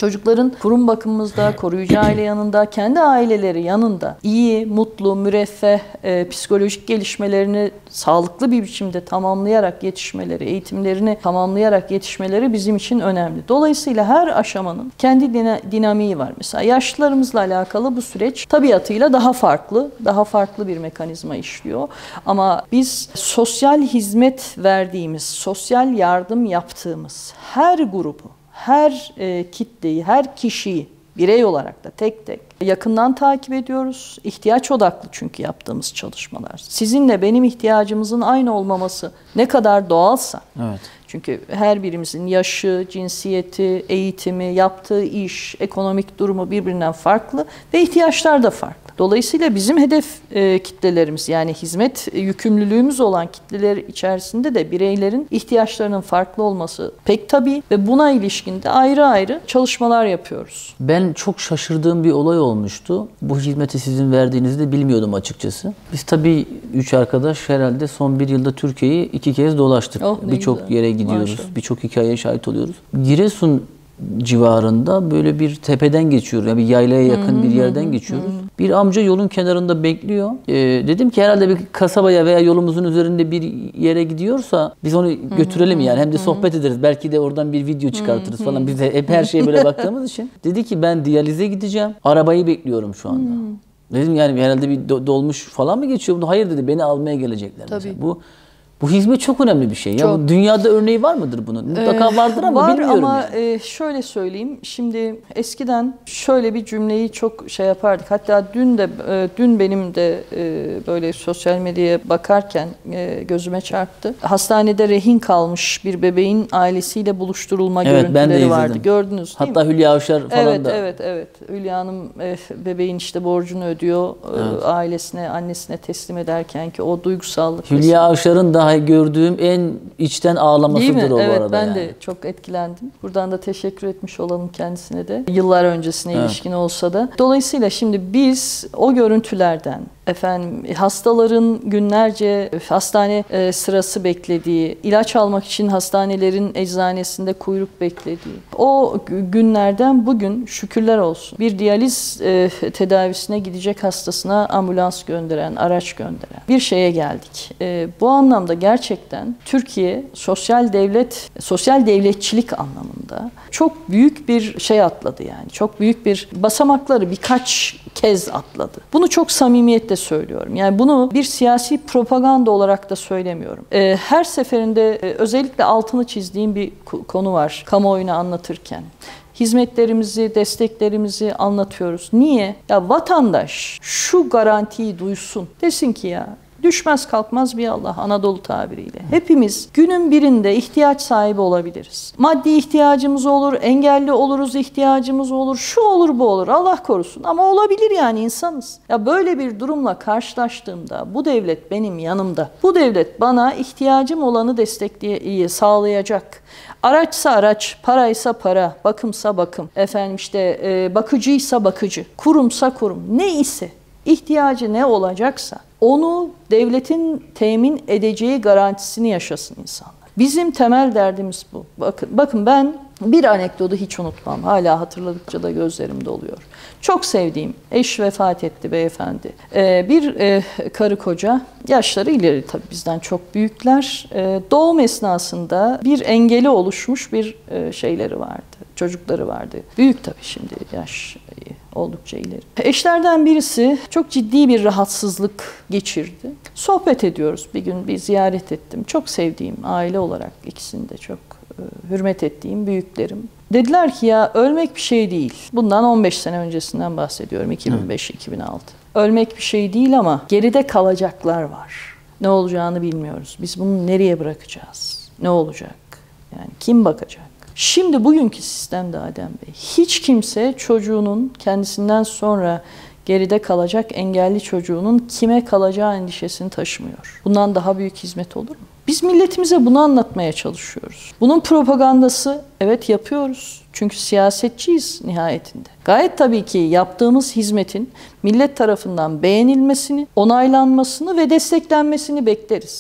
Çocukların kurum bakımımızda, koruyucu aile yanında, kendi aileleri yanında iyi, mutlu, müreffeh, e, psikolojik gelişmelerini sağlıklı bir biçimde tamamlayarak yetişmeleri, eğitimlerini tamamlayarak yetişmeleri bizim için önemli. Dolayısıyla her aşamanın kendi dinamiği var. Mesela yaşlılarımızla alakalı bu süreç tabiatıyla daha farklı, daha farklı bir mekanizma işliyor. Ama biz sosyal hizmet verdiğimiz, sosyal yardım yaptığımız her grubu, her e, kitleyi, her kişiyi birey olarak da tek tek yakından takip ediyoruz. İhtiyaç odaklı çünkü yaptığımız çalışmalar. Sizinle benim ihtiyacımızın aynı olmaması ne kadar doğalsa. Evet. Çünkü her birimizin yaşı, cinsiyeti, eğitimi, yaptığı iş, ekonomik durumu birbirinden farklı ve ihtiyaçlar da farklı. Dolayısıyla bizim hedef e, kitlelerimiz, yani hizmet yükümlülüğümüz olan kitleler içerisinde de bireylerin ihtiyaçlarının farklı olması pek tabii ve buna ilişkin de ayrı ayrı çalışmalar yapıyoruz. Ben çok şaşırdığım bir olay olmuştu. Bu hizmeti sizin verdiğinizi de bilmiyordum açıkçası. Biz tabii üç arkadaş herhalde son bir yılda Türkiye'yi iki kez dolaştık. Oh, birçok yere gidiyoruz, birçok hikayeye şahit oluyoruz. Giresun civarında böyle bir tepeden geçiyoruz. Yani bir yaylaya yakın hmm, bir yerden hmm, geçiyoruz. Hmm. Bir amca yolun kenarında bekliyor. Ee, dedim ki herhalde bir kasabaya veya yolumuzun üzerinde bir yere gidiyorsa biz onu hmm, götürelim yani. Hem de sohbet hmm. ederiz. Belki de oradan bir video çıkartırız hmm, falan. Biz de hep her şeye böyle baktığımız için. Dedi ki ben diyalize gideceğim. Arabayı bekliyorum şu anda. Hmm. Dedim yani herhalde bir dolmuş falan mı geçiyor? Hayır dedi, beni almaya gelecekler. Tabii. Mesela. Bu Bu hizmet çok önemli bir şey. Ya bu dünyada örneği var mıdır bunun? Mutlaka vardır ama var bilmiyorum. Var ama yani. şöyle söyleyeyim. Şimdi eskiden şöyle bir cümleyi çok şey yapardık. Hatta dün de dün benim de böyle sosyal medyaya bakarken gözüme çarptı. Hastanede rehin kalmış bir bebeğin ailesiyle buluşturulma evet, görüntüleri vardı. Gördünüz değil Hatta mi? Hülya Avşar falan evet, da. Evet, evet, evet. Hülya Hanım bebeğin işte borcunu ödüyor. Evet. Ailesine, annesine teslim ederken ki o duygusallık. Hülya Avşar'ın da gördüğüm en içten ağlamasıdır o evet, bu arada. Ben yani. de çok etkilendim. Buradan da teşekkür etmiş olalım kendisine de. Yıllar öncesine evet. ilişkin olsa da. Dolayısıyla şimdi biz o görüntülerden efendim hastaların günlerce hastane e, sırası beklediği, ilaç almak için hastanelerin eczanesinde kuyruk beklediği o günlerden bugün şükürler olsun bir diyaliz e, tedavisine gidecek hastasına ambulans gönderen, araç gönderen bir şeye geldik. E, bu anlamda gerçekten Türkiye sosyal devlet, sosyal devletçilik anlamında çok büyük bir şey atladı yani. Çok büyük bir basamakları birkaç kez atladı. Bunu çok samimiyetle söylüyorum. Yani bunu bir siyasi propaganda olarak da söylemiyorum. Ee, her seferinde e, özellikle altını çizdiğim bir konu var kamuoyuna anlatırken. Hizmetlerimizi, desteklerimizi anlatıyoruz. Niye? Ya vatandaş şu garantiyi duysun. Desin ki ya düşmez kalkmaz bir Allah, Anadolu tabiriyle. Hepimiz günün birinde ihtiyaç sahibi olabiliriz. Maddi ihtiyacımız olur, engelli oluruz, ihtiyacımız olur, şu olur bu olur, Allah korusun. Ama olabilir yani, insanız. Ya böyle bir durumla karşılaştığımda bu devlet benim yanımda. Bu devlet bana ihtiyacım olanı destekleye sağlayacak. Araçsa araç, paraysa para, bakımsa bakım, efendim işte e, bakıcıysa bakıcı, kurumsa kurum, ne ise ihtiyacı ne olacaksa onu devletin temin edeceği garantisini yaşasın insanlar. Bizim temel derdimiz bu. Bakın, bakın ben bir anekdotu hiç unutmam. Hala hatırladıkça da gözlerim doluyor. Çok sevdiğim, eş vefat etti beyefendi. Ee, bir e, karı koca, yaşları ileri tabii bizden çok büyükler. Ee, doğum esnasında bir engeli oluşmuş bir e, şeyleri vardı. Çocukları vardı. Büyük tabii şimdi yaş oldukça ileri. Eşlerden birisi çok ciddi bir rahatsızlık geçirdi. Sohbet ediyoruz. Bir gün bir ziyaret ettim. Çok sevdiğim, aile olarak ikisini de çok e, hürmet ettiğim büyüklerim. Dediler ki ya ölmek bir şey değil. Bundan on beş sene öncesinden bahsediyorum. iki bin beş iki bin altı. Ölmek bir şey değil ama geride kalacaklar var. Ne olacağını bilmiyoruz. Biz bunu nereye bırakacağız? Ne olacak? Yani kim bakacak? Şimdi bugünkü sistemde Adem Bey, hiç kimse çocuğunun kendisinden sonra geride kalacak engelli çocuğunun kime kalacağı endişesini taşımıyor. Bundan daha büyük hizmet olur mu? Biz milletimize bunu anlatmaya çalışıyoruz. Bunun propagandası evet yapıyoruz. Çünkü siyasetçiyiz nihayetinde. Gayet tabii ki yaptığımız hizmetin millet tarafından beğenilmesini, onaylanmasını ve desteklenmesini bekleriz.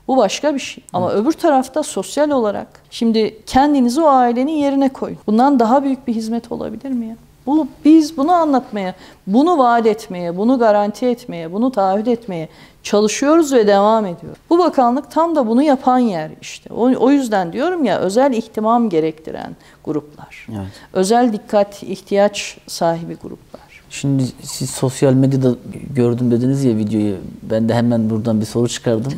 Bu başka bir şey. Ama öbür tarafta sosyal olarak şimdi kendinizi o ailenin yerine koyun. Bundan daha büyük bir hizmet olabilir mi ya? Bu, biz bunu anlatmaya, bunu vaat etmeye, bunu garanti etmeye, bunu taahhüt etmeye çalışıyoruz ve devam ediyoruz. Bu bakanlık tam da bunu yapan yer işte. O, o yüzden diyorum ya, özel ihtimam gerektiren gruplar. Evet. Özel dikkat, ihtiyaç sahibi gruplar. Şimdi siz sosyal medyada gördüm dediniz ya videoyu. Ben de hemen buradan bir soru çıkardım.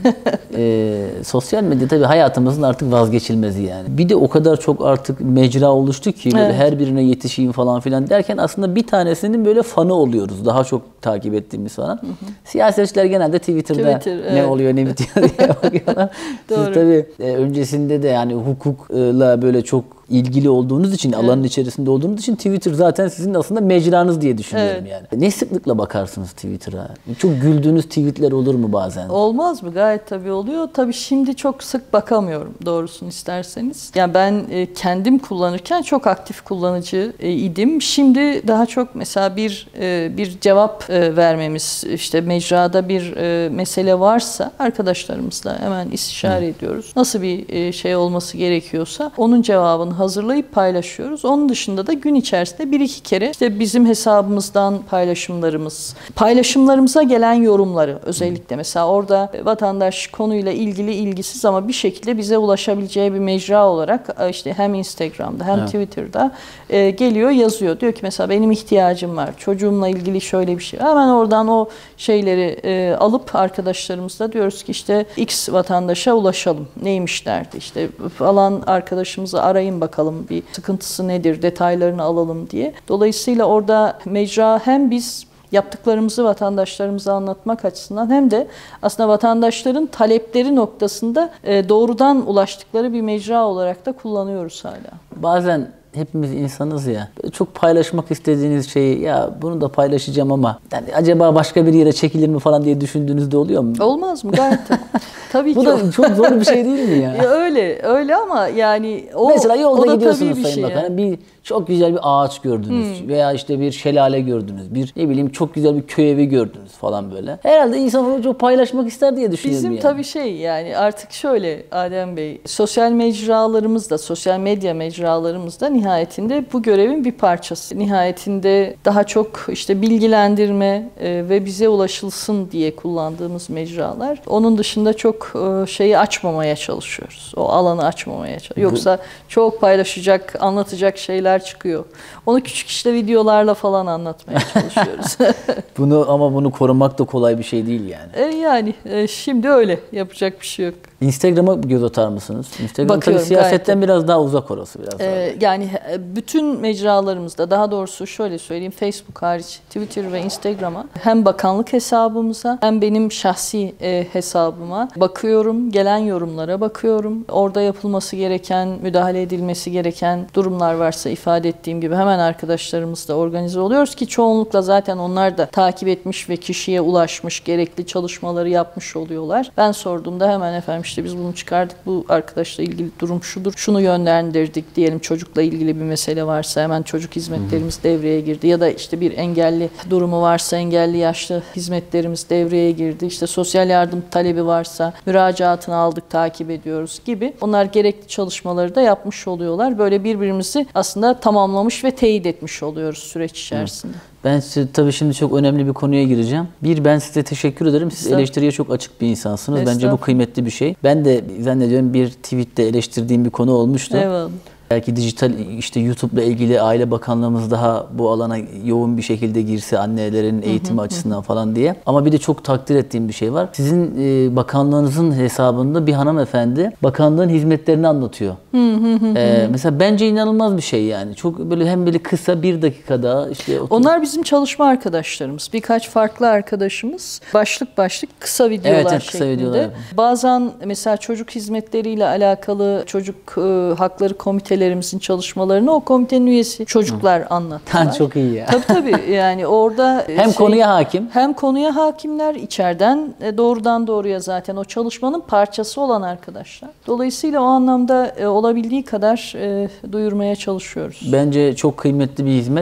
ee, sosyal medya tabii hayatımızın artık vazgeçilmezi yani. Bir de o kadar çok artık mecra oluştu ki böyle evet. her birine yetişeyim falan filan derken aslında bir tanesinin böyle fanı oluyoruz. Daha çok takip ettiğimiz falan. Hı hı. Siyasetçiler genelde Twitter'da Twitter, ne evet. oluyor ne bitiyor diye bakıyorlar. Siz tabii e, öncesinde de yani hukukla böyle çok ilgili olduğunuz için, evet. alanın içerisinde olduğunuz için Twitter zaten sizin aslında mecranız diye düşünüyorum evet. yani. Ne sıklıkla bakarsınız Twitter'a? Çok güldüğünüz tweetler olur mu bazen? Olmaz mı? Gayet tabii oluyor. Tabii şimdi çok sık bakamıyorum doğrusunu isterseniz. Yani ben e, kendim kullanırken çok aktif kullanıcı e, idim. Şimdi daha çok mesela bir e, bir cevap e, vermemiz, işte mecrada bir e, mesele varsa arkadaşlarımızla hemen istişare Hı. ediyoruz. Nasıl bir e, şey olması gerekiyorsa onun cevabını hazırlayıp paylaşıyoruz. Onun dışında da gün içerisinde bir iki kere işte bizim hesabımızdan paylaşımlarımız, paylaşımlarımıza gelen yorumları özellikle mesela orada vatandaş konuyla ilgili ilgisiz ama bir şekilde bize ulaşabileceği bir mecra olarak işte hem Instagram'da hem evet. Twitter'da e, geliyor yazıyor. Diyor ki mesela benim ihtiyacım var. Çocuğumla ilgili şöyle bir şey. Hemen oradan o şeyleri e, alıp arkadaşlarımızla diyoruz ki işte X vatandaşa ulaşalım. Neymiş derdi işte falan arkadaşımızı arayın bakalım bir sıkıntısı nedir, detaylarını alalım diye. Dolayısıyla orada mecra hem biz yaptıklarımızı vatandaşlarımıza anlatmak açısından hem de aslında vatandaşların talepleri noktasında doğrudan ulaştıkları bir mecra olarak da kullanıyoruz hala. Bazen hepimiz insanız ya. Çok paylaşmak istediğiniz şeyi ya bunu da paylaşacağım ama yani acaba başka bir yere çekilir mi falan diye düşündüğünüzde oluyor mu? Olmaz mı? Gayet tabii. Tabii Bu ki. da çok zor bir şey değil mi ya? ya öyle, öyle ama yani o mesela yolda o da gidiyorsunuz tabii Sayın bir Bakan. Şey Bir çok güzel bir ağaç gördünüz hmm. veya işte bir şelale gördünüz. Bir ne bileyim çok güzel bir köy evi gördünüz falan böyle. Herhalde insan onu çok paylaşmak ister diye düşünüyorum Bizim yani. tabii şey yani artık şöyle Adem Bey, sosyal mecralarımızda, sosyal medya mecralarımızda nihayetinde bu görevin bir parçası. Nihayetinde daha çok işte bilgilendirme e, ve bize ulaşılsın diye kullandığımız mecralar. Onun dışında çok e, şeyi açmamaya çalışıyoruz. O alanı açmamaya çalışıyoruz. Yoksa bu... çok paylaşacak, anlatacak şeyler çıkıyor. Onu küçük işte videolarla falan anlatmaya çalışıyoruz. bunu ama bunu korumak da kolay bir şey değil yani. E yani e, şimdi öyle yapacak bir şey yok. Instagram'a göz atar mısınız? Instagram Bakıyorum, tabii siyasetten biraz daha uzak orası biraz. Ee, yani bütün mecralarımızda daha doğrusu şöyle söyleyeyim Facebook hariç Twitter ve Instagram'a hem bakanlık hesabımıza hem benim şahsi e, hesabıma bakıyorum. Gelen yorumlara bakıyorum. Orada yapılması gereken, müdahale edilmesi gereken durumlar varsa ifade ettiğim gibi hemen arkadaşlarımızla organize oluyoruz ki çoğunlukla zaten onlar da takip etmiş ve kişiye ulaşmış, gerekli çalışmaları yapmış oluyorlar. Ben sorduğumda hemen efendim İşte biz bunu çıkardık, bu arkadaşla ilgili durum şudur, şunu yönlendirdik diyelim çocukla ilgili bir mesele varsa hemen çocuk hizmetlerimiz Hı-hı. devreye girdi ya da işte bir engelli durumu varsa engelli yaşlı hizmetlerimiz devreye girdi. İşte sosyal yardım talebi varsa müracaatını aldık, takip ediyoruz gibi. Onlar gerekli çalışmaları da yapmış oluyorlar. Böyle birbirimizi aslında tamamlamış ve teyit etmiş oluyoruz süreç içerisinde. Hı. Ben size tabii şimdi çok önemli bir konuya gireceğim. Bir, ben size teşekkür ederim. Siz eleştiriye çok açık bir insansınız. Bence bu kıymetli bir şey. Ben de zannediyorum bir tweette eleştirdiğim bir konu olmuştu. Eyvallah. Belki dijital işte YouTube'la ilgili Aile Bakanlığımız daha bu alana yoğun bir şekilde girse annelerin eğitimi hı hı, açısından hı. falan diye. Ama bir de çok takdir ettiğim bir şey var. Sizin e, bakanlığınızın hesabında bir hanımefendi bakanlığın hizmetlerini anlatıyor. Hı hı hı, ee, mesela bence inanılmaz bir şey yani. Çok böyle hem böyle kısa bir dakikada işte. Otur... Onlar bizim çalışma arkadaşlarımız. Birkaç farklı arkadaşımız başlık başlık kısa videolar evet, evet, şeklinde. Kısa videolar. Bazen mesela çocuk hizmetleriyle alakalı çocuk e, hakları komiteleri lerimizin çalışmalarını o komitenin üyesi çocuklar Hı. anlattılar. Çok iyi ya. Tabii tabii yani orada hem şey, konuya hakim. Hem konuya hakimler içeriden doğrudan doğruya zaten o çalışmanın parçası olan arkadaşlar. Dolayısıyla o anlamda olabildiği kadar e, duyurmaya çalışıyoruz. Bence çok kıymetli bir hizmet.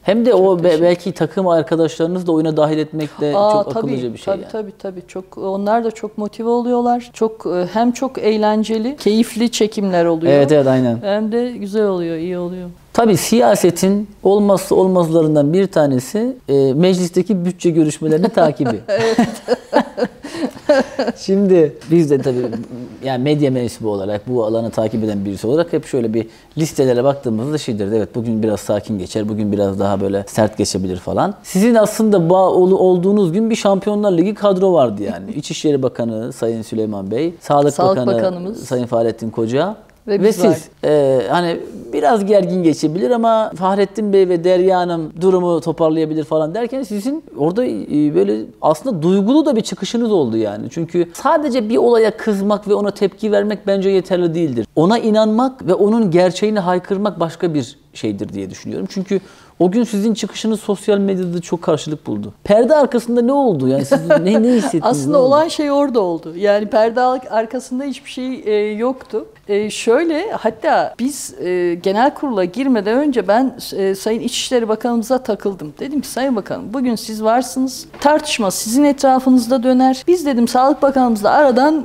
Hem de çok o be, belki takım arkadaşlarınızı da oyuna dahil etmek de Aa, çok tabii, akıllıca bir şey. Tabii yani. tabii tabii. Çok, onlar da çok motive oluyorlar. Çok hem çok eğlenceli, keyifli çekimler oluyor. Evet evet aynen. Hem de güzel oluyor, iyi oluyor. Tabii siyasetin olmazsa olmazlarından bir tanesi e, meclisteki bütçe görüşmelerinin takibi. Şimdi biz de tabii yani medya mensubu olarak bu alanı takip eden birisi olarak hep şöyle bir listelere baktığımızda şeydir. Evet bugün biraz sakin geçer, bugün biraz daha böyle sert geçebilir falan. Sizin aslında bağ olduğunuz gün bir Şampiyonlar Ligi kadro vardı yani. İçişleri Bakanı Sayın Süleyman Bey, Sağlık, Sağlık Bakanı Bakanımız Sayın Fahrettin Koca. Ve, ve siz e, hani biraz gergin geçebilir ama Fahrettin Bey ve Derya Hanım durumu toparlayabilir falan derken sizin orada e, böyle aslında duygulu da bir çıkışınız oldu yani. Çünkü sadece bir olaya kızmak ve ona tepki vermek bence yeterli değildir. Ona inanmak ve onun gerçeğini haykırmak başka bir şeydir diye düşünüyorum. Çünkü o gün sizin çıkışınız sosyal medyada çok karşılık buldu. Perde arkasında ne oldu? Yani siz ne, ne hissettiniz? Aslında olan şey orada oldu. Yani perde arkasında hiçbir şey e, yoktu. E, şöyle hatta biz e, genel kurula girmeden önce ben e, Sayın İçişleri Bakanımıza takıldım. Dedim ki Sayın Bakanım bugün siz varsınız. Tartışma sizin etrafınızda döner. Biz dedim Sağlık Bakanımızla aradan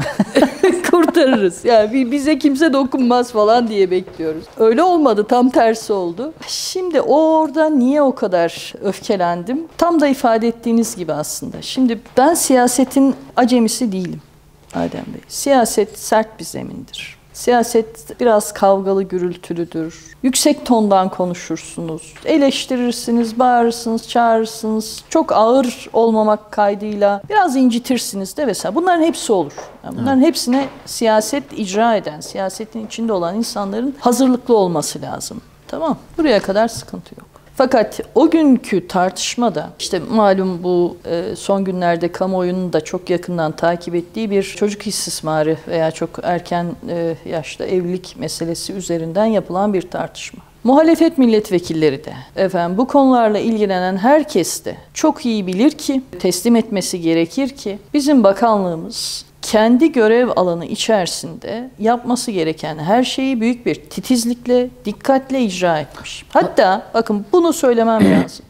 kurtarırız. Yani bize kimse dokunmaz falan diye bekliyoruz. Öyle olmadı. Tam tersi oldu. Şimdi orada niye o kadar öfkelendim? Tam da ifade ettiğiniz gibi aslında. Şimdi ben siyasetin acemisi değilim Adem Bey. Siyaset sert bir zemindir. Siyaset biraz kavgalı, gürültülüdür. Yüksek tondan konuşursunuz. Eleştirirsiniz, bağırırsınız, çağırırsınız. Çok ağır olmamak kaydıyla biraz incitirsiniz de vesaire. Bunların hepsi olur. Yani bunların hepsine siyaset icra eden, siyasetin içinde olan insanların hazırlıklı olması lazım. Tamam. Buraya kadar sıkıntı yok. Fakat o günkü tartışmada işte malum bu son günlerde kamuoyunun da çok yakından takip ettiği bir çocuk istismarı veya çok erken yaşta evlilik meselesi üzerinden yapılan bir tartışma. Muhalefet milletvekilleri de efendim bu konularla ilgilenen herkes de çok iyi bilir ki teslim etmesi gerekir ki bizim bakanlığımız kendi görev alanı içerisinde yapması gereken her şeyi büyük bir titizlikle, dikkatle icra etmiş. Hatta bakın bunu söylemem lazım.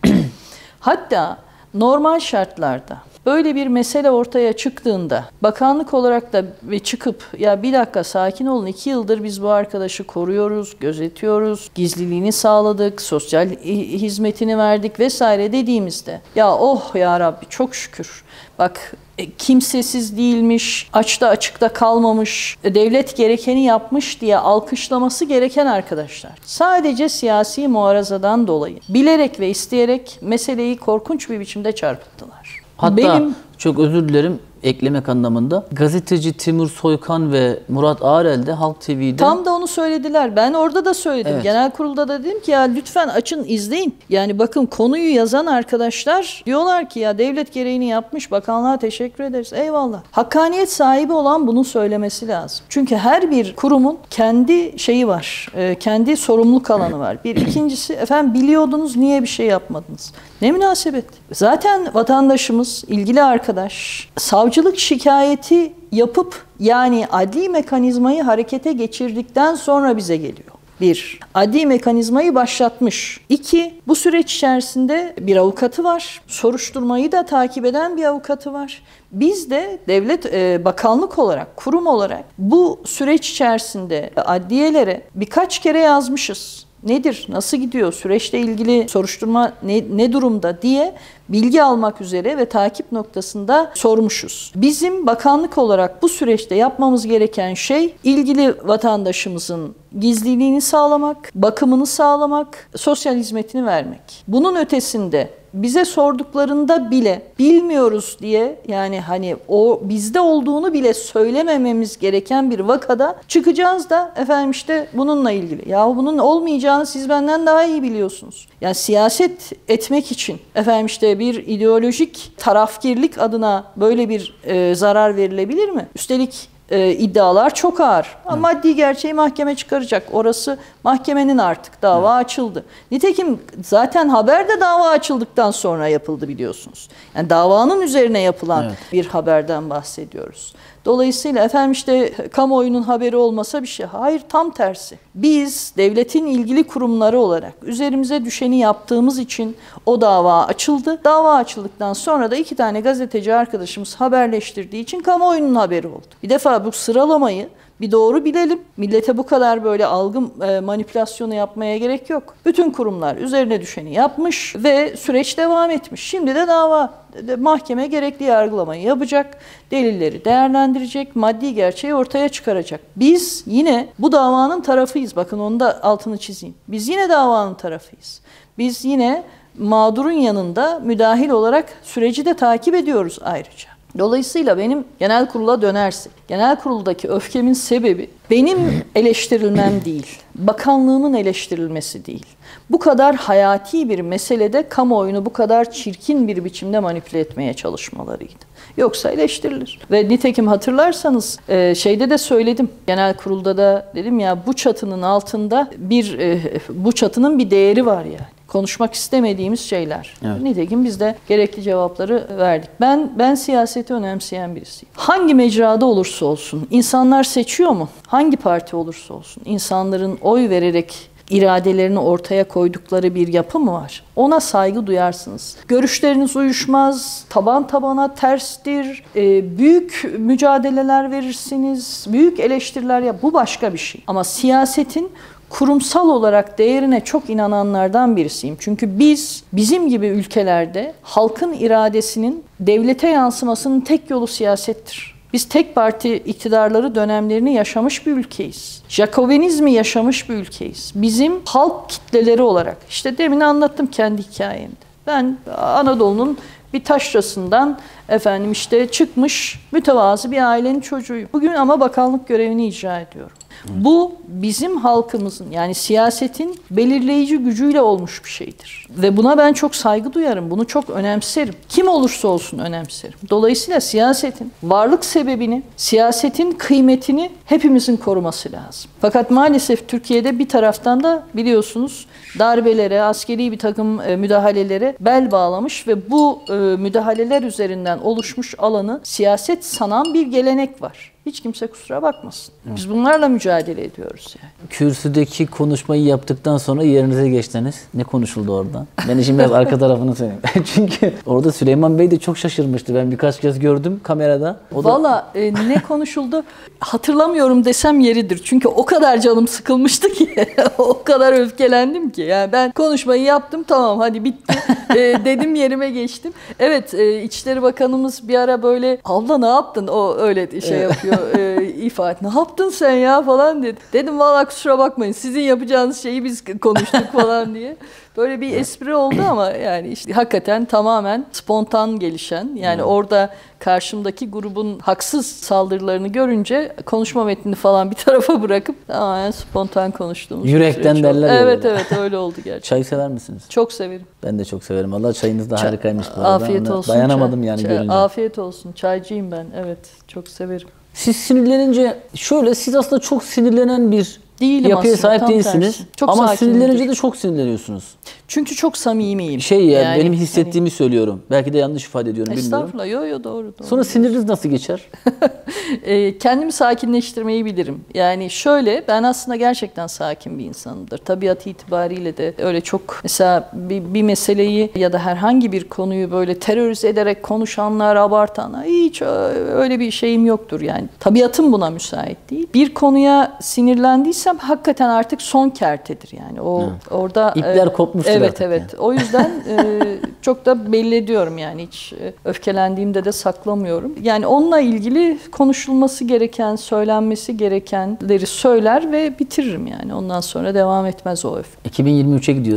Hatta normal şartlarda böyle bir mesele ortaya çıktığında bakanlık olarak da ve çıkıp ya bir dakika sakin olun iki yıldır biz bu arkadaşı koruyoruz, gözetiyoruz, gizliliğini sağladık, sosyal hizmetini verdik vesaire dediğimizde ya oh ya Rabbi çok şükür bak kimsesiz değilmiş, açta açıkta kalmamış, devlet gerekeni yapmış diye alkışlaması gereken arkadaşlar. Sadece siyasi muarazadan dolayı bilerek ve isteyerek meseleyi korkunç bir biçimde çarpıttılar. Hatta Benim, çok özür dilerim eklemek anlamında gazeteci Timur Soykan ve Murat Ağrel de Halk T V'de tam da onu söylediler. Ben orada da söyledim. Evet. Genel kurulda da dedim ki ya lütfen açın izleyin. Yani bakın konuyu yazan arkadaşlar diyorlar ki ya devlet gereğini yapmış bakanlığa teşekkür ederiz. Eyvallah. Hakkaniyet sahibi olan bunu söylemesi lazım. Çünkü her bir kurumun kendi şeyi var. Kendi sorumluluk alanı var. Bir ikincisi efendim biliyordunuz niye bir şey yapmadınız? Ne münasebet. Zaten vatandaşımız, ilgili arkadaş, savcılık şikayeti yapıp yani adli mekanizmayı harekete geçirdikten sonra bize geliyor. Bir, adli mekanizmayı başlatmış. İki, bu süreç içerisinde bir avukatı var. Soruşturmayı da takip eden bir avukatı var. Biz de devlet e, bakanlık olarak, kurum olarak bu süreç içerisinde adliyelere birkaç kere yazmışız. Nedir, nasıl gidiyor, süreçle ilgili soruşturma ne, ne durumda diye bilgi almak üzere ve takip noktasında sormuşuz. Bizim bakanlık olarak bu süreçte yapmamız gereken şey ilgili vatandaşımızın gizliliğini sağlamak, bakımını sağlamak, sosyal hizmetini vermek. Bunun ötesinde bize sorduklarında bile bilmiyoruz diye yani hani o bizde olduğunu bile söylemememiz gereken bir vakada çıkacağız da efendim işte bununla ilgili. Ya bunun olmayacağını siz benden daha iyi biliyorsunuz. Yani siyaset etmek için efendim işte bir ideolojik tarafgirlik adına böyle bir e, zarar verilebilir mi? Üstelik e, iddialar çok ağır. Ama evet. maddi gerçeği mahkeme çıkaracak. Orası mahkemenin artık. Dava evet. açıldı. Nitekim zaten haber de dava açıldıktan sonra yapıldı biliyorsunuz. Yani davanın üzerine yapılan evet. bir haberden bahsediyoruz. Dolayısıyla efendim işte kamuoyunun haberi olmasa bir şey. Hayır, tam tersi. Biz devletin ilgili kurumları olarak üzerimize düşeni yaptığımız için o dava açıldı. Dava açıldıktan sonra da iki tane gazeteci arkadaşımız haberleştirdiği için kamuoyunun haberi oldu. Bir defa bu sıralamayı bir doğru bilelim. Millete bu kadar böyle algı manipülasyonu yapmaya gerek yok. Bütün kurumlar üzerine düşeni yapmış ve süreç devam etmiş. Şimdi de dava, mahkeme gerekli yargılamayı yapacak, delilleri değerlendirecek, maddi gerçeği ortaya çıkaracak. Biz yine bu davanın tarafıyız. Bakın onu da altını çizeyim. Biz yine davanın tarafıyız. Biz yine mağdurun yanında müdahil olarak süreci de takip ediyoruz ayrıca. Dolayısıyla benim genel kurula dönersek, genel kuruldaki öfkemin sebebi benim eleştirilmem değil, bakanlığımın eleştirilmesi değil. Bu kadar hayati bir meselede kamuoyunu bu kadar çirkin bir biçimde manipüle etmeye çalışmalarıydı. Yoksa eleştirilir. Ve nitekim hatırlarsanız şeyde de söyledim, genel kurulda da dedim ya, bu çatının altında bir, bu çatının bir değeri var yani. Konuşmak istemediğimiz şeyler. Evet. Nitekim biz de gerekli cevapları verdik. Ben ben siyaseti önemseyen birisiyim. Hangi mecrada olursa olsun, insanlar seçiyor mu? Hangi parti olursa olsun, insanların oy vererek iradelerini ortaya koydukları bir yapı mı var? Ona saygı duyarsınız. Görüşleriniz uyuşmaz, taban tabana terstir, e, büyük mücadeleler verirsiniz, büyük eleştiriler ya, bu başka bir şey. Ama siyasetin kurumsal olarak değerine çok inananlardan birisiyim. Çünkü biz, bizim gibi ülkelerde halkın iradesinin devlete yansımasının tek yolu siyasettir. Biz tek parti iktidarları dönemlerini yaşamış bir ülkeyiz. Jacobenizmi yaşamış bir ülkeyiz. Bizim halk kitleleri olarak, işte demin anlattım kendi hikayemde. Ben Anadolu'nun bir taşrasından efendim işte çıkmış mütevazı bir ailenin çocuğuyum. Bugün ama bakanlık görevini icra ediyorum. Bu bizim halkımızın, yani siyasetin belirleyici gücüyle olmuş bir şeydir. Ve buna ben çok saygı duyarım, bunu çok önemserim. Kim olursa olsun önemserim. Dolayısıyla siyasetin varlık sebebini, siyasetin kıymetini hepimizin koruması lazım. Fakat maalesef Türkiye'de bir taraftan da biliyorsunuz darbelere, askeri bir takım müdahalelere bel bağlamış ve bu müdahaleler üzerinden oluşmuş alanı siyaset sanan bir gelenek var. Hiç kimse kusura bakmasın. Biz bunlarla mücadele ediyoruz yani. Kürsüdeki konuşmayı yaptıktan sonra yerinize geçtiniz. Ne konuşuldu orada? Ben işin biraz arka tarafını söyleyeyim. Çünkü orada Süleyman Bey de çok şaşırmıştı. Ben birkaç kez gördüm kamerada. O da... Valla e, ne konuşuldu hatırlamıyorum desem yeridir. Çünkü o kadar canım sıkılmıştı ki. O kadar öfkelendim ki. Yani ben konuşmayı yaptım, tamam hadi bitti. e, dedim, yerime geçtim. Evet, e, İçişleri Bakanımız bir ara böyle, abla ne yaptın? O öyle şey yapıyor. e, ifade. Ne yaptın sen ya falan dedi. Dedim vallahi kusura bakmayın, sizin yapacağınız şeyi biz konuştuk falan diye. Böyle bir espri oldu ama yani işte hakikaten tamamen spontan gelişen, yani evet. Orada karşımdaki grubun haksız saldırılarını görünce konuşma metnini falan bir tarafa bırakıp tamamen spontan konuştuğumuz. Yürekten derler ya. Evet evet öyle oldu gerçekten. Çay sever misiniz? Çok severim. Ben de çok severim. Vallahi çayınız da çay, harikaymış bu arada. Afiyet olsun. Dayanamadım çay, yani çay, görünce. Afiyet olsun. Çaycıyım ben. Evet. Çok severim. Siz sinirlenince şöyle, siz aslında çok sinirlenen bir değilim yapıya aslında, sahip değilsiniz. Çok ama sinirlenince de çok sinirleniyorsunuz. Çünkü çok samimiyim. Şey ya, yani, benim hissettiğimi hani... söylüyorum. Belki de yanlış ifade ediyorum, bilmiyorum. Estağfurullah, yo yo doğru. doğru Sonra siniriniz nasıl geçer? e, kendimi sakinleştirmeyi bilirim. Yani şöyle, ben aslında gerçekten sakin bir insanımdır. Tabiat itibariyle de öyle çok, mesela bir, bir meseleyi ya da herhangi bir konuyu böyle terörize ederek konuşanlar, abartanlar, hiç öyle bir şeyim yoktur yani. Tabiatım buna müsait değil. Bir konuya sinirlendiysem hakikaten artık son kertedir yani. O evet. Orada İpler e, kopmuştur evet, artık. Evet evet. O yüzden e, çok da belli ediyorum yani, hiç e, öfkelendiğimde de saklamıyorum. Yani onunla ilgili konuşulması gereken, söylenmesi gerekenleri söyler ve bitiririm yani. Ondan sonra devam etmez o öfke. iki bin yirmi üçe gidiyoruz.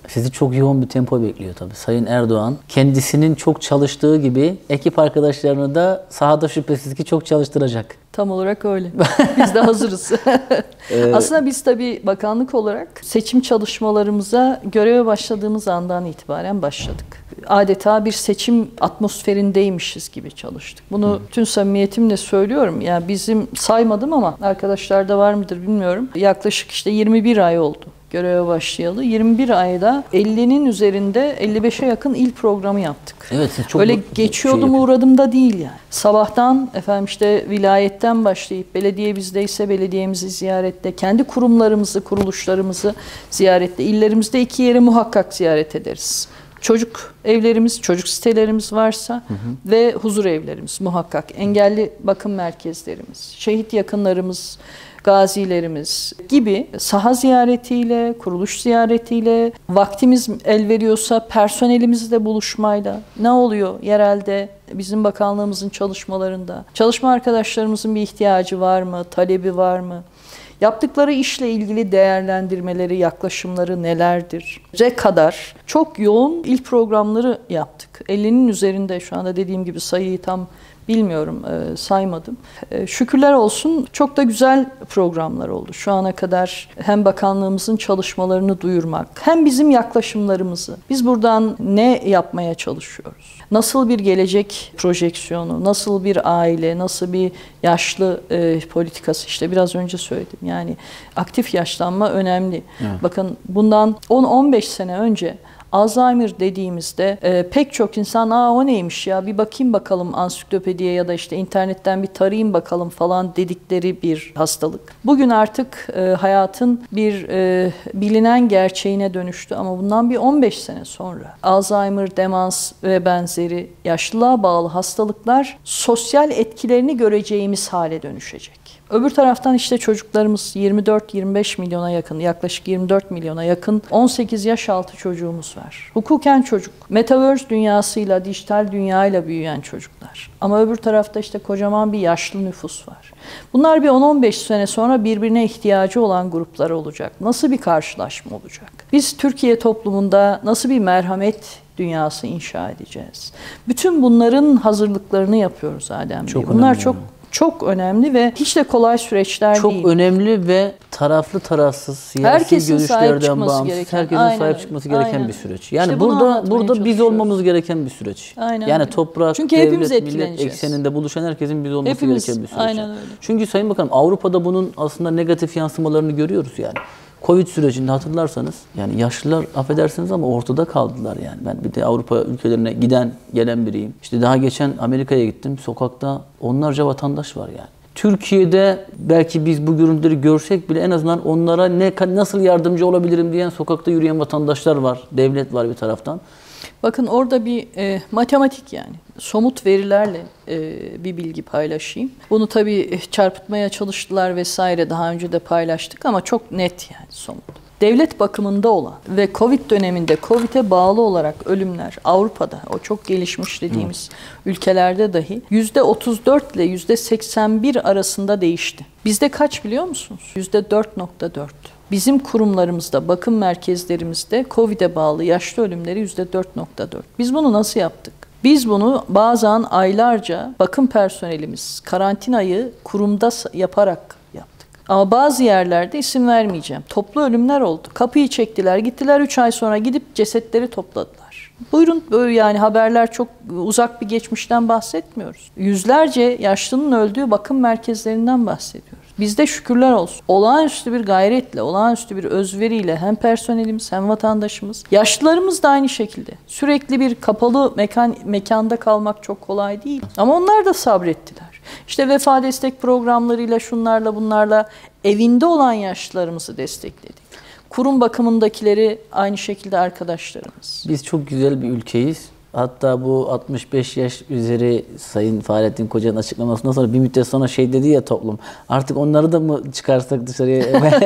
Sizi çok yoğun bir tempo bekliyor tabii. Sayın Erdoğan kendisinin çok çalıştığı gibi ekip arkadaşlarını da sahada şüphesiz ki çok çalıştıracak. Tam olarak öyle. Biz de hazırız. Aslında biz tabii bakanlık olarak seçim çalışmalarımıza göreve başladığımız andan itibaren başladık. Adeta bir seçim atmosferindeymişiz gibi çalıştık. Bunu tüm samimiyetimle söylüyorum. Yani bizim saymadım ama arkadaşlarda var mıdır bilmiyorum. Yaklaşık işte yirmi bir ay oldu göreve başlayalı. yirmi bir ayda ellinin üzerinde elli beşe yakın il programı yaptık. Evet, siz çok öyle geçiyordum şey uğradım da değil yani. Sabahtan efendim işte vilayetten başlayıp belediye bizdeyse belediyemizi ziyarette, kendi kurumlarımızı, kuruluşlarımızı ziyarette, illerimizde iki yeri muhakkak ziyaret ederiz. Çocuk evlerimiz, çocuk sitelerimiz varsa hı hı. ve huzur evlerimiz muhakkak, engelli bakım merkezlerimiz, şehit yakınlarımız, gazilerimiz gibi saha ziyaretiyle, kuruluş ziyaretiyle, vaktimiz el veriyorsa personelimizle buluşmayla, ne oluyor yerelde bizim bakanlığımızın çalışmalarında, çalışma arkadaşlarımızın bir ihtiyacı var mı, talebi var mı? Yaptıkları işle ilgili değerlendirmeleri, yaklaşımları nelerdir? re kadar çok yoğun il programları yaptık. ellinin üzerinde şu anda dediğim gibi sayıyı tam bilmiyorum, e, saymadım. E, şükürler olsun çok da güzel programlar oldu. Şu ana kadar hem bakanlığımızın çalışmalarını duyurmak, hem bizim yaklaşımlarımızı, biz buradan ne yapmaya çalışıyoruz? Nasıl bir gelecek projeksiyonu, nasıl bir aile, nasıl bir yaşlı e, politikası, işte biraz önce söyledim. Yani aktif yaşlanma önemli. Evet. Bakın bundan on on beş sene önce Alzheimer dediğimizde e, pek çok insan aa o neymiş ya bir bakayım bakalım ansiklopediye ya da işte internetten bir tarayayım bakalım falan dedikleri bir hastalık. Bugün artık e, hayatın bir e, bilinen gerçeğine dönüştü ama bundan bir on beş sene sonra Alzheimer, demans ve benzeri yaşlılığa bağlı hastalıklar sosyal etkilerini göreceğimiz hale dönüşecek. Öbür taraftan işte çocuklarımız yirmi dört yirmi beş milyona yakın, yaklaşık yirmi dört milyona yakın on sekiz yaş altı çocuğumuz var. Hukuken çocuk, metaverse dünyasıyla, dijital dünyayla büyüyen çocuklar. Ama öbür tarafta işte kocaman bir yaşlı nüfus var. Bunlar bir on on beş sene sonra birbirine ihtiyacı olan gruplar olacak. Nasıl bir karşılaşma olacak? Biz Türkiye toplumunda nasıl bir merhamet dünyası inşa edeceğiz? Bütün bunların hazırlıklarını yapıyoruz Adem Bey. Bunlar çok Çok önemli ve hiç de kolay süreçler çok değil. Çok önemli ve taraflı tarafsız siyasi herkesin görüşlerden bağımsız, gereken, herkesin aynen sahip öyle. çıkması gereken Aynen. bir süreç. Yani işte burada burada biz olmamız gereken bir süreç. Aynen yani öyle. toprak, Çünkü devlet, millet ekseninde buluşan herkesin biz olması hepimiz, gereken bir süreç. aynen öyle. Çünkü Sayın Bakanım Avrupa'da bunun aslında negatif yansımalarını görüyoruz yani. Covid sürecinde hatırlarsanız yani yaşlılar affedersiniz ama ortada kaldılar yani. Ben bir de Avrupa ülkelerine giden gelen biriyim. İşte daha geçen Amerika'ya gittim. Sokakta onlarca vatandaş var yani. Türkiye'de belki biz bu görüntüleri görsek bile en azından onlara ne nasıl yardımcı olabilirim diyen sokakta yürüyen vatandaşlar var. Devlet var bir taraftan. Bakın orada bir e, matematik yani somut verilerle e, bir bilgi paylaşayım. Bunu tabii çarpıtmaya çalıştılar vesaire, daha önce de paylaştık ama çok net yani somut. Devlet bakımında olan ve Covid döneminde Covid'e bağlı olarak ölümler Avrupa'da, o çok gelişmiş dediğimiz Hı. ülkelerde dahi yüzde otuz dört ile yüzde seksen bir arasında değişti. Bizde kaç biliyor musunuz? yüzde dört nokta dört. Bizim kurumlarımızda, bakım merkezlerimizde Covid'e bağlı yaşlı ölümleri yüzde dört nokta dört. Biz bunu nasıl yaptık? Biz bunu bazen aylarca bakım personelimiz karantinayı kurumda yaparak yaptık. Ama bazı yerlerde isim vermeyeceğim. Toplu ölümler oldu. Kapıyı çektiler, gittiler üç ay sonra gidip cesetleri topladılar. Buyurun, böyle yani haberler, çok uzak bir geçmişten bahsetmiyoruz. Yüzlerce yaşlının öldüğü bakım merkezlerinden bahsediyoruz. Bizde şükürler olsun. Olağanüstü bir gayretle, olağanüstü bir özveriyle hem personelimiz hem vatandaşımız, yaşlılarımız da aynı şekilde. Sürekli bir kapalı mekan, mekanda kalmak çok kolay değil. Ama onlar da sabrettiler. İşte vefa destek programlarıyla, şunlarla bunlarla evinde olan yaşlılarımızı destekledik. Kurum bakımındakileri aynı şekilde arkadaşlarımız. Biz çok güzel bir ülkeyiz. Hatta bu altmış beş yaş üzeri Sayın Fahrettin Koca'nın açıklamasından sonra bir müddet sonra şey dedi ya toplum. Artık onları da mı çıkarsak dışarıya?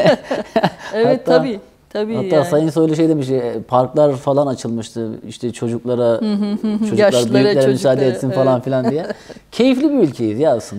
Evet hatta, tabii. Tabii hatta yani. Sayın Soylu şey demiş, parklar falan açılmıştı. İşte çocuklara, çocuklar büyüklere müsaade etsin falan filan diye. Keyifli bir ülkeyiz ya aslında.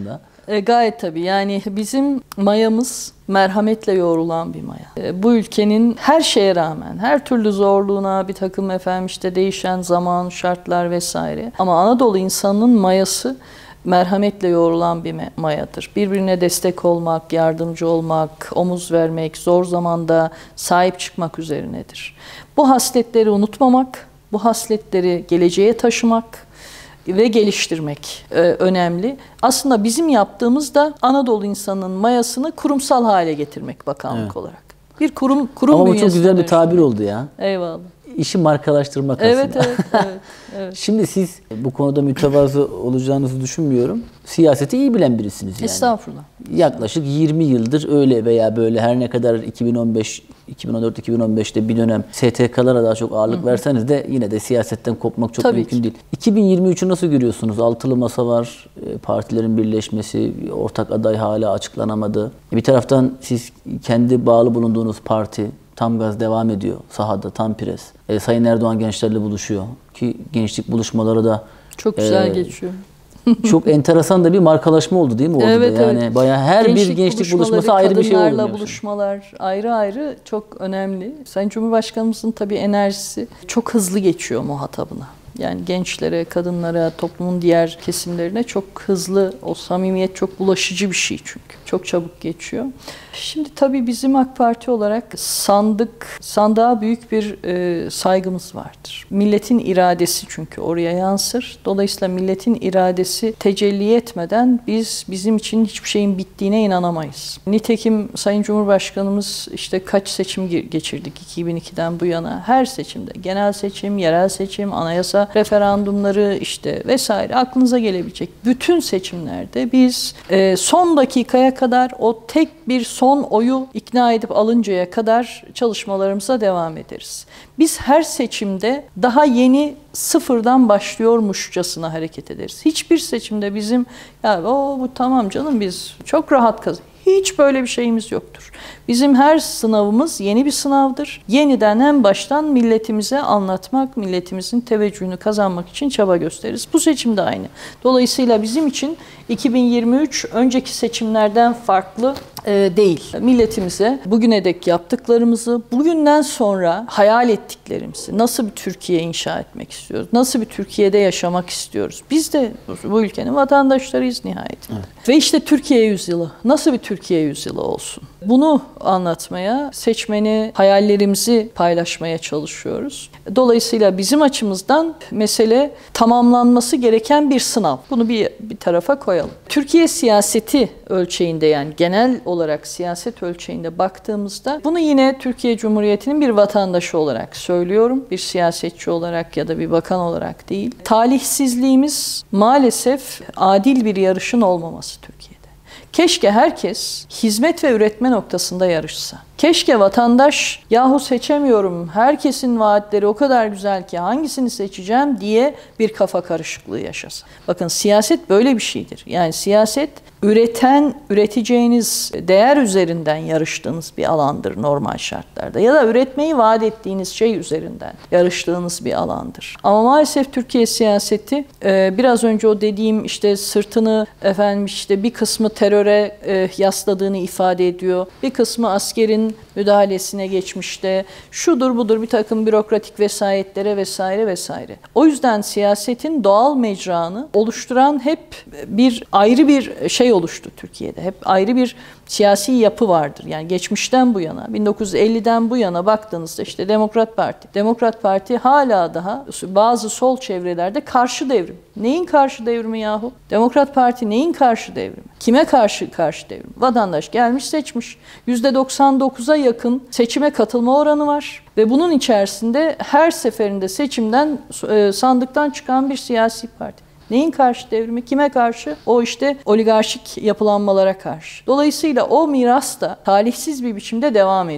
E, gayet tabii. Yani bizim mayamız merhametle yoğrulan bir maya. E, bu ülkenin her şeye rağmen, her türlü zorluğuna, bir takım efendim işte değişen zaman, şartlar vesaire. Ama Anadolu insanının mayası merhametle yoğrulan bir mayadır. Birbirine destek olmak, yardımcı olmak, omuz vermek, zor zamanda sahip çıkmak üzerinedir. Bu hasletleri unutmamak, bu hasletleri geleceğe taşımak ve geliştirmek e, önemli. Aslında bizim yaptığımız da Anadolu insanının mayasını kurumsal hale getirmek bakanlık evet. olarak. Bir kurum kurum Ama bu çok güzel bir tabir oldu ya. Eyvallah. İşi markalaştırmak evet, aslında. Evet, evet, evet. Şimdi siz bu konuda mütevazı olacağınızı düşünmüyorum. Siyaseti iyi bilen birisiniz yani. Estağfurullah. Yaklaşık yirmi yıldır öyle veya böyle her ne kadar iki bin on beş, iki bin on dört, iki bin on beşte bir dönem S T K'lara daha çok ağırlık hı hı. verseniz de yine de siyasetten kopmak çok Tabii mümkün ki. değil. iki bin yirmi üçü nasıl görüyorsunuz? Altılı masa var, partilerin birleşmesi, ortak aday hala açıklanamadı. Bir taraftan siz kendi bağlı bulunduğunuz parti tam gaz devam ediyor sahada, tam pres. E, Sayın Erdoğan gençlerle buluşuyor ki gençlik buluşmaları da çok güzel e, geçiyor. Çok enteresan da bir markalaşma oldu değil mi orada evet, da? Yani evet. bayağı her gençlik bir gençlik buluşması ayrı bir şey oluyor. Kadınlarla buluşmalar ayrı ayrı çok önemli. Sayın Cumhurbaşkanımızın tabii enerjisi çok hızlı geçiyor muhatabına. Yani gençlere, kadınlara, toplumun diğer kesimlerine çok hızlı, o samimiyet çok bulaşıcı bir şey çünkü. Çok çabuk geçiyor. Şimdi tabii bizim AK Parti olarak sandık, sandığa büyük bir e, saygımız vardır. Milletin iradesi çünkü oraya yansır. Dolayısıyla milletin iradesi tecelli etmeden biz bizim için hiçbir şeyin bittiğine inanamayız. Nitekim Sayın Cumhurbaşkanımız işte kaç seçim geçirdik iki bin ikiden bu yana. Her seçimde, genel seçim, yerel seçim, anayasa referandumları işte vesaire aklınıza gelebilecek bütün seçimlerde biz e, son dakikaya kadar o tek bir son oyu ikna edip alıncaya kadar çalışmalarımıza devam ederiz. Biz her seçimde daha yeni sıfırdan başlıyormuşçasına hareket ederiz. Hiçbir seçimde bizim ya o bu tamam canım biz çok rahat kazanıyoruz. Hiç böyle bir şeyimiz yoktur. Bizim her sınavımız yeni bir sınavdır. Yeniden en baştan milletimize anlatmak, milletimizin teveccühünü kazanmak için çaba gösteririz. Bu seçim de aynı. Dolayısıyla bizim için iki bin yirmi üç önceki seçimlerden farklı e, değil. Milletimize bugüne dek yaptıklarımızı, bugünden sonra hayal ettiklerimizi, nasıl bir Türkiye inşa etmek istiyoruz, nasıl bir Türkiye'de yaşamak istiyoruz. Biz de bu ülkenin vatandaşlarıyız nihayet. Evet. Ve işte Türkiye yüzyılı, nasıl bir Türkiye yüzyılı olsun? Bunu anlatmaya, seçmeni, hayallerimizi paylaşmaya çalışıyoruz. Dolayısıyla bizim açımızdan mesele tamamlanması gereken bir sınav. Bunu bir, bir tarafa koyalım. Türkiye siyaseti ölçeğinde yani genel olarak siyaset ölçeğinde baktığımızda bunu yine Türkiye Cumhuriyeti'nin bir vatandaşı olarak söylüyorum. Bir siyasetçi olarak ya da bir bakan olarak değil. Talihsizliğimiz maalesef adil bir yarışın olmaması Türkiye'de. Keşke herkes hizmet ve üretme noktasında yarışsa. Keşke vatandaş yahu seçemiyorum, herkesin vaatleri o kadar güzel ki hangisini seçeceğim diye bir kafa karışıklığı yaşasa. Bakın siyaset böyle bir şeydir. Yani siyaset üreten, üreteceğiniz değer üzerinden yarıştığınız bir alandır normal şartlarda. Ya da üretmeyi vaat ettiğiniz şey üzerinden yarıştığınız bir alandır. Ama maalesef Türkiye siyaseti biraz önce o dediğim işte sırtını efendim işte bir kısmı teröre yasladığını ifade ediyor. Bir kısmı askerin müdahalesine geçmişte, şudur budur bir takım bürokratik vesayetlere vesaire vesaire. O yüzden siyasetin doğal mecranı oluşturan hep bir ayrı bir şey oluştu Türkiye'de. Hep ayrı bir siyasi yapı vardır. Yani geçmişten bu yana, bin dokuz yüz elliden bu yana baktığınızda işte Demokrat Parti. Demokrat Parti hala daha bazı sol çevrelerde karşı devrim. Neyin karşı devrimi yahu? Demokrat Parti neyin karşı devrimi? Kime karşı karşı devrim? Vatandaş gelmiş seçmiş. yüzde doksan dokuza yakın seçime katılma oranı var. Ve bunun içerisinde her seferinde seçimden, sandıktan çıkan bir siyasi parti. Neyin karşı devrimi? Kime karşı? O işte oligarşik yapılanmalara karşı. Dolayısıyla o miras da talihsiz bir biçimde devam ediyor.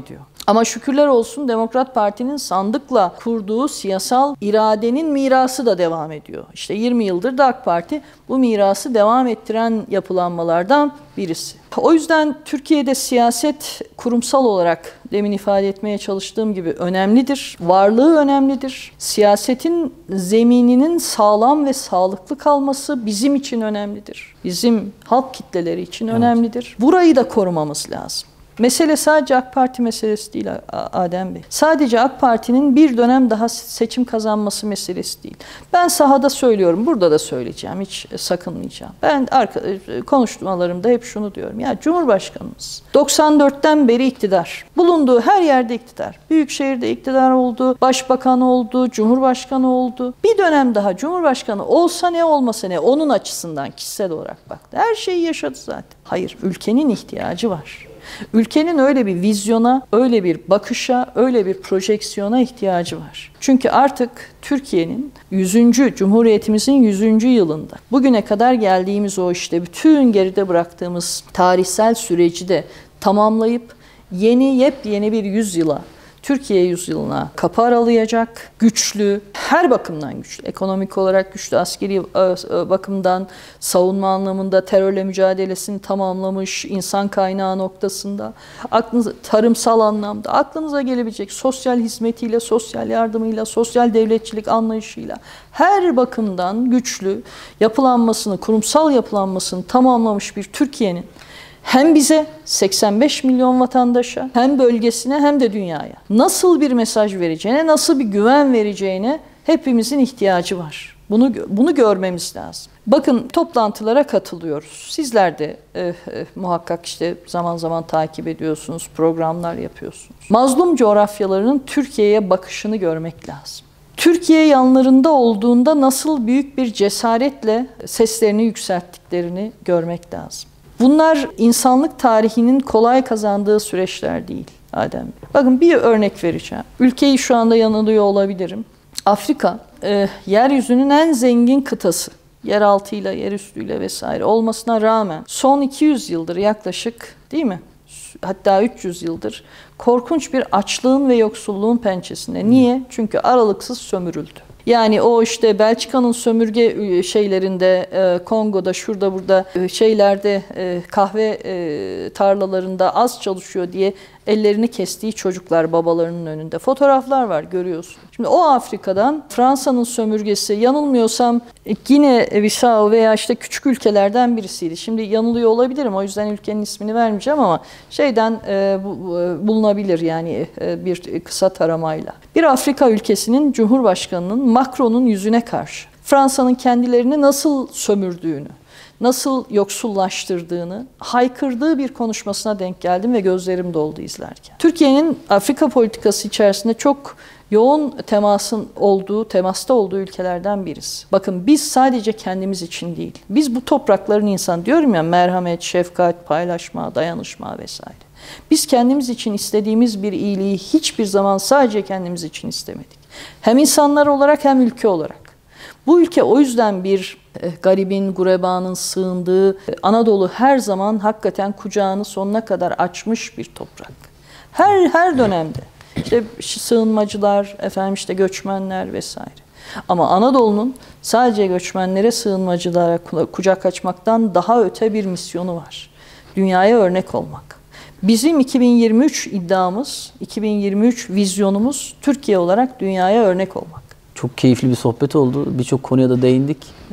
Ama şükürler olsun Demokrat Parti'nin sandıkla kurduğu siyasal iradenin mirası da devam ediyor. İşte yirmi yıldır da AK Parti bu mirası devam ettiren yapılanmalardan birisi. O yüzden Türkiye'de siyaset kurumsal olarak demin ifade etmeye çalıştığım gibi önemlidir. Varlığı önemlidir. Siyasetin zemininin sağlam ve sağlıklı kalması bizim için önemlidir. Bizim halk kitleleri için evet. önemlidir. Burayı da korumamız lazım. Mesele sadece AK Parti meselesi değil Adem Bey. Sadece AK Parti'nin bir dönem daha seçim kazanması meselesi değil. Ben sahada söylüyorum, burada da söyleyeceğim, hiç sakınmayacağım. Ben konuşmalarımda hep şunu diyorum. Ya Cumhurbaşkanımız doksan dörtten beri iktidar. Bulunduğu her yerde iktidar. Büyükşehir'de iktidar oldu, başbakan oldu, cumhurbaşkanı oldu. Bir dönem daha cumhurbaşkanı olsa ne olmasa ne, onun açısından kişisel olarak baktı. Her şeyi yaşadı zaten. Hayır, ülkenin ihtiyacı var. Ülkenin öyle bir vizyona, öyle bir bakışa, öyle bir projeksiyona ihtiyacı var. Çünkü artık Türkiye'nin yüzüncü Cumhuriyetimizin yüzüncü yılında bugüne kadar geldiğimiz o işte bütün geride bıraktığımız tarihsel süreci de tamamlayıp yeni yepyeni bir yüzyıla, Türkiye yüzyılına kapı aralayacak, güçlü, her bakımdan güçlü, ekonomik olarak güçlü, askeri bakımdan, savunma anlamında terörle mücadelesini tamamlamış, insan kaynağı noktasında, aklınıza, tarımsal anlamda, aklınıza gelebilecek sosyal hizmetiyle, sosyal yardımıyla, sosyal devletçilik anlayışıyla, her bakımdan güçlü yapılanmasını, kurumsal yapılanmasını tamamlamış bir Türkiye'nin hem bize seksen beş milyon vatandaşa hem bölgesine hem de dünyaya nasıl bir mesaj vereceğine, nasıl bir güven vereceğine hepimizin ihtiyacı var. Bunu bunu görmemiz lazım. Bakın toplantılara katılıyoruz. Sizler de e, e, muhakkak işte zaman zaman takip ediyorsunuz, programlar yapıyorsunuz. Mazlum coğrafyalarının Türkiye'ye bakışını görmek lazım. Türkiye yanlarında olduğunda nasıl büyük bir cesaretle seslerini yükselttiklerini görmek lazım. Bunlar insanlık tarihinin kolay kazandığı süreçler değil Adem Bey. Bakın bir örnek vereceğim. Ülkeyi şu anda yanılıyor olabilirim. Afrika, e, yeryüzünün en zengin kıtası. Yeraltıyla, yerüstüyle vesaire olmasına rağmen son iki yüz yıldır yaklaşık değil mi? Hatta üç yüz yıldır korkunç bir açlığın ve yoksulluğun pençesinde. Niye? Çünkü aralıksız sömürüldü. Yani o işte Belçika'nın sömürge şeylerinde, Kongo'da, şurada burada şeylerde kahve tarlalarında az çalışıyor diye ellerini kestiği çocuklar babalarının önünde. Fotoğraflar var, görüyorsun. Şimdi o Afrika'dan Fransa'nın sömürgesi, yanılmıyorsam Gine-Bissau veya işte küçük ülkelerden birisiydi. Şimdi yanılıyor olabilirim, o yüzden ülkenin ismini vermeyeceğim ama şeyden e, bu, e, bulunabilir yani e, bir kısa taramayla. Bir Afrika ülkesinin Cumhurbaşkanı'nın Macron'un yüzüne karşı Fransa'nın kendilerini nasıl sömürdüğünü, nasıl yoksullaştırdığını haykırdığı bir konuşmasına denk geldim ve gözlerim doldu izlerken. Türkiye'nin Afrika politikası içerisinde çok yoğun temasın olduğu, temasta olduğu ülkelerden birisi. Bakın biz sadece kendimiz için değil, biz bu toprakların insan diyorum ya, merhamet, şefkat, paylaşma, dayanışma vesaire. Biz kendimiz için istediğimiz bir iyiliği hiçbir zaman sadece kendimiz için istemedik. Hem insanlar olarak hem ülke olarak. Bu ülke o yüzden bir e, garibin, gurebanın sığındığı, e, Anadolu her zaman hakikaten kucağını sonuna kadar açmış bir toprak. Her her dönemde işte sığınmacılar, efendim işte göçmenler vesaire. Ama Anadolu'nun sadece göçmenlere, sığınmacılara kucak açmaktan daha öte bir misyonu var. Dünyaya örnek olmak. Bizim iki bin yirmi üç iddiamız, iki bin yirmi üç vizyonumuz Türkiye olarak dünyaya örnek olmak. Çok keyifli bir sohbet oldu. Birçok konuya da değindik.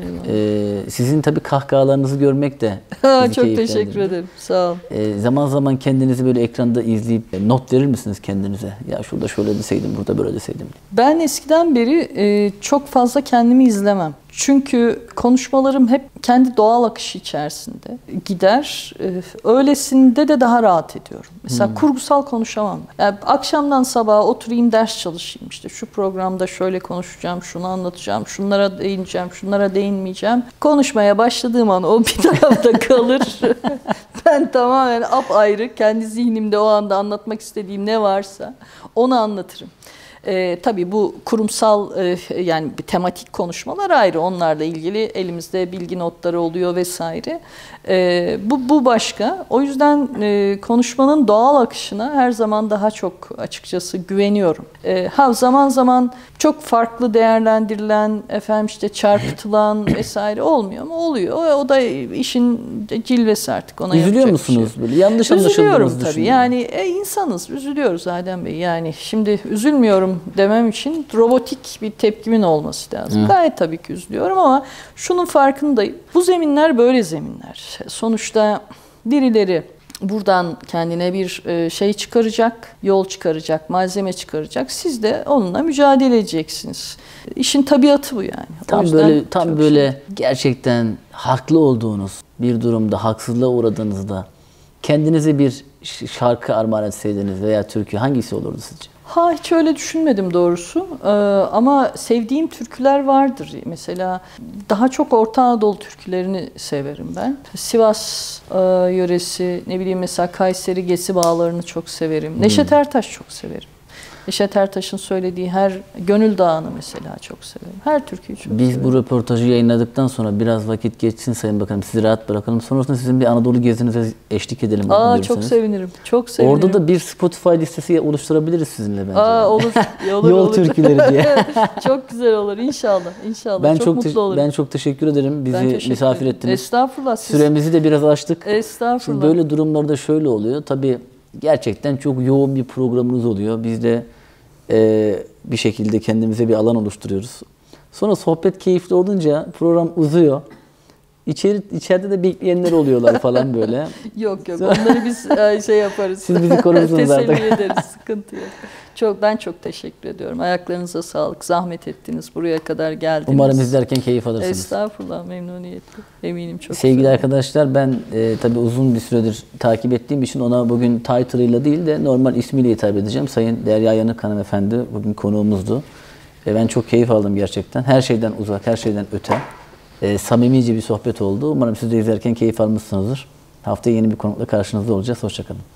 Ee, sizin tabii kahkahalarınızı görmek de bizi çok teşekkür ederim. Sağ olun. Ee, zaman zaman kendinizi böyle ekranda izleyip not verir misiniz kendinize? Ya şurada şöyle deseydim, burada böyle deseydim. Ben eskiden beri e, çok fazla kendimi izlemem. Çünkü konuşmalarım hep kendi doğal akışı içerisinde gider. Ee, öylesinde de daha rahat ediyorum. Mesela hmm. kurgusal konuşamam. Yani akşamdan sabaha oturayım ders çalışayım. İşte şu programda şöyle konuşacağım, şunu anlatacağım, şunlara değineceğim, şunlara değinmeyeceğim. Konuşmaya başladığım an o bir tarafta kalır. Ben tamamen apayrı kendi zihnimde o anda anlatmak istediğim ne varsa onu anlatırım. E, tabii bu kurumsal e, yani bir tematik konuşmalar ayrı. Onlarla ilgili elimizde bilgi notları oluyor vesaire. E, bu, bu başka. O yüzden e, konuşmanın doğal akışına her zaman daha çok açıkçası güveniyorum. E, ha zaman zaman çok farklı değerlendirilen, efendim işte çarpıtılan vesaire olmuyor mu? Oluyor. O, o da işin cilvesi artık. Ona Üzülüyor musunuz şey. böyle? Yanlış Üzülüyorum anlaşıldığınızı tabii. Yani e, insanız, üzülüyoruz Adem Bey. Yani şimdi üzülmüyorum demem için robotik bir tepkimin olması lazım. Hı. Gayet tabii ki üzülüyorum ama şunun farkındayım. Bu zeminler böyle zeminler. Sonuçta birileri buradan kendine bir şey çıkaracak, yol çıkaracak, malzeme çıkaracak. Siz de onunla mücadele edeceksiniz. İşin tabiatı bu yani. Tam böyle tam böyle şey. Gerçekten haklı olduğunuz bir durumda, haksızlığa uğradığınızda kendinize bir şarkı armağan etseydiniz veya türkü hangisi olurdu sizce? Ha hiç öyle düşünmedim doğrusu ee, ama sevdiğim türküler vardır. Mesela daha çok Orta Anadolu türkülerini severim ben. Sivas e, yöresi, ne bileyim mesela Kayseri Gesi bağlarını çok severim. Hmm. Neşet Ertaş çok severim. Neşet Ertaş'ın söylediği her Gönül Dağı'nı mesela çok severim. Her türküyü çok Biz severim. bu röportajı yayınladıktan sonra biraz vakit geçsin Sayın Bakanım. Sizi rahat bırakalım. Sonrasında sizin bir Anadolu gezinize eşlik edelim. Aa çok sevinirim. Çok sevinirim. Orada da bir Spotify listesi oluşturabiliriz sizinle bence. Aa olur. olur Yol olur. türküleri diye. Çok güzel olur inşallah. İnşallah. Ben çok, çok mutlu olurum. Ben çok teşekkür ederim. Bizi teşekkür misafir ederim. ettiniz. Estağfurullah. Siz... Süremizi de biraz açtık. Estağfurullah. Şimdi böyle durumlarda şöyle oluyor. Tabii gerçekten çok yoğun bir programınız oluyor. Biz de Ee, bir şekilde kendimize bir alan oluşturuyoruz. Sonra sohbet keyifli olunca program uzuyor. İçeri, içeride de bekleyenler oluyorlar falan böyle. Yok yok onları biz şey yaparız. Siz bizi korursunuz artık. Teselli ederiz, sıkıntı yok. Çok, ben çok teşekkür ediyorum. Ayaklarınıza sağlık, zahmet ettiniz, buraya kadar geldiniz. Umarım izlerken keyif alırsınız. Estağfurullah, memnuniyetle. Eminim çok. Sevgili güzel. arkadaşlar, ben e, tabii uzun bir süredir takip ettiğim için ona bugün title'ıyla değil de normal ismiyle hitap edeceğim. Sayın Derya Yanık hanımefendi bugün konuğumuzdu. E, ben çok keyif aldım gerçekten. Her şeyden uzak, her şeyden öte. E, samimice bir sohbet oldu. Umarım siz de izlerken keyif almışsınızdır. Haftaya yeni bir konukla karşınızda olacağız. Hoşça kalın.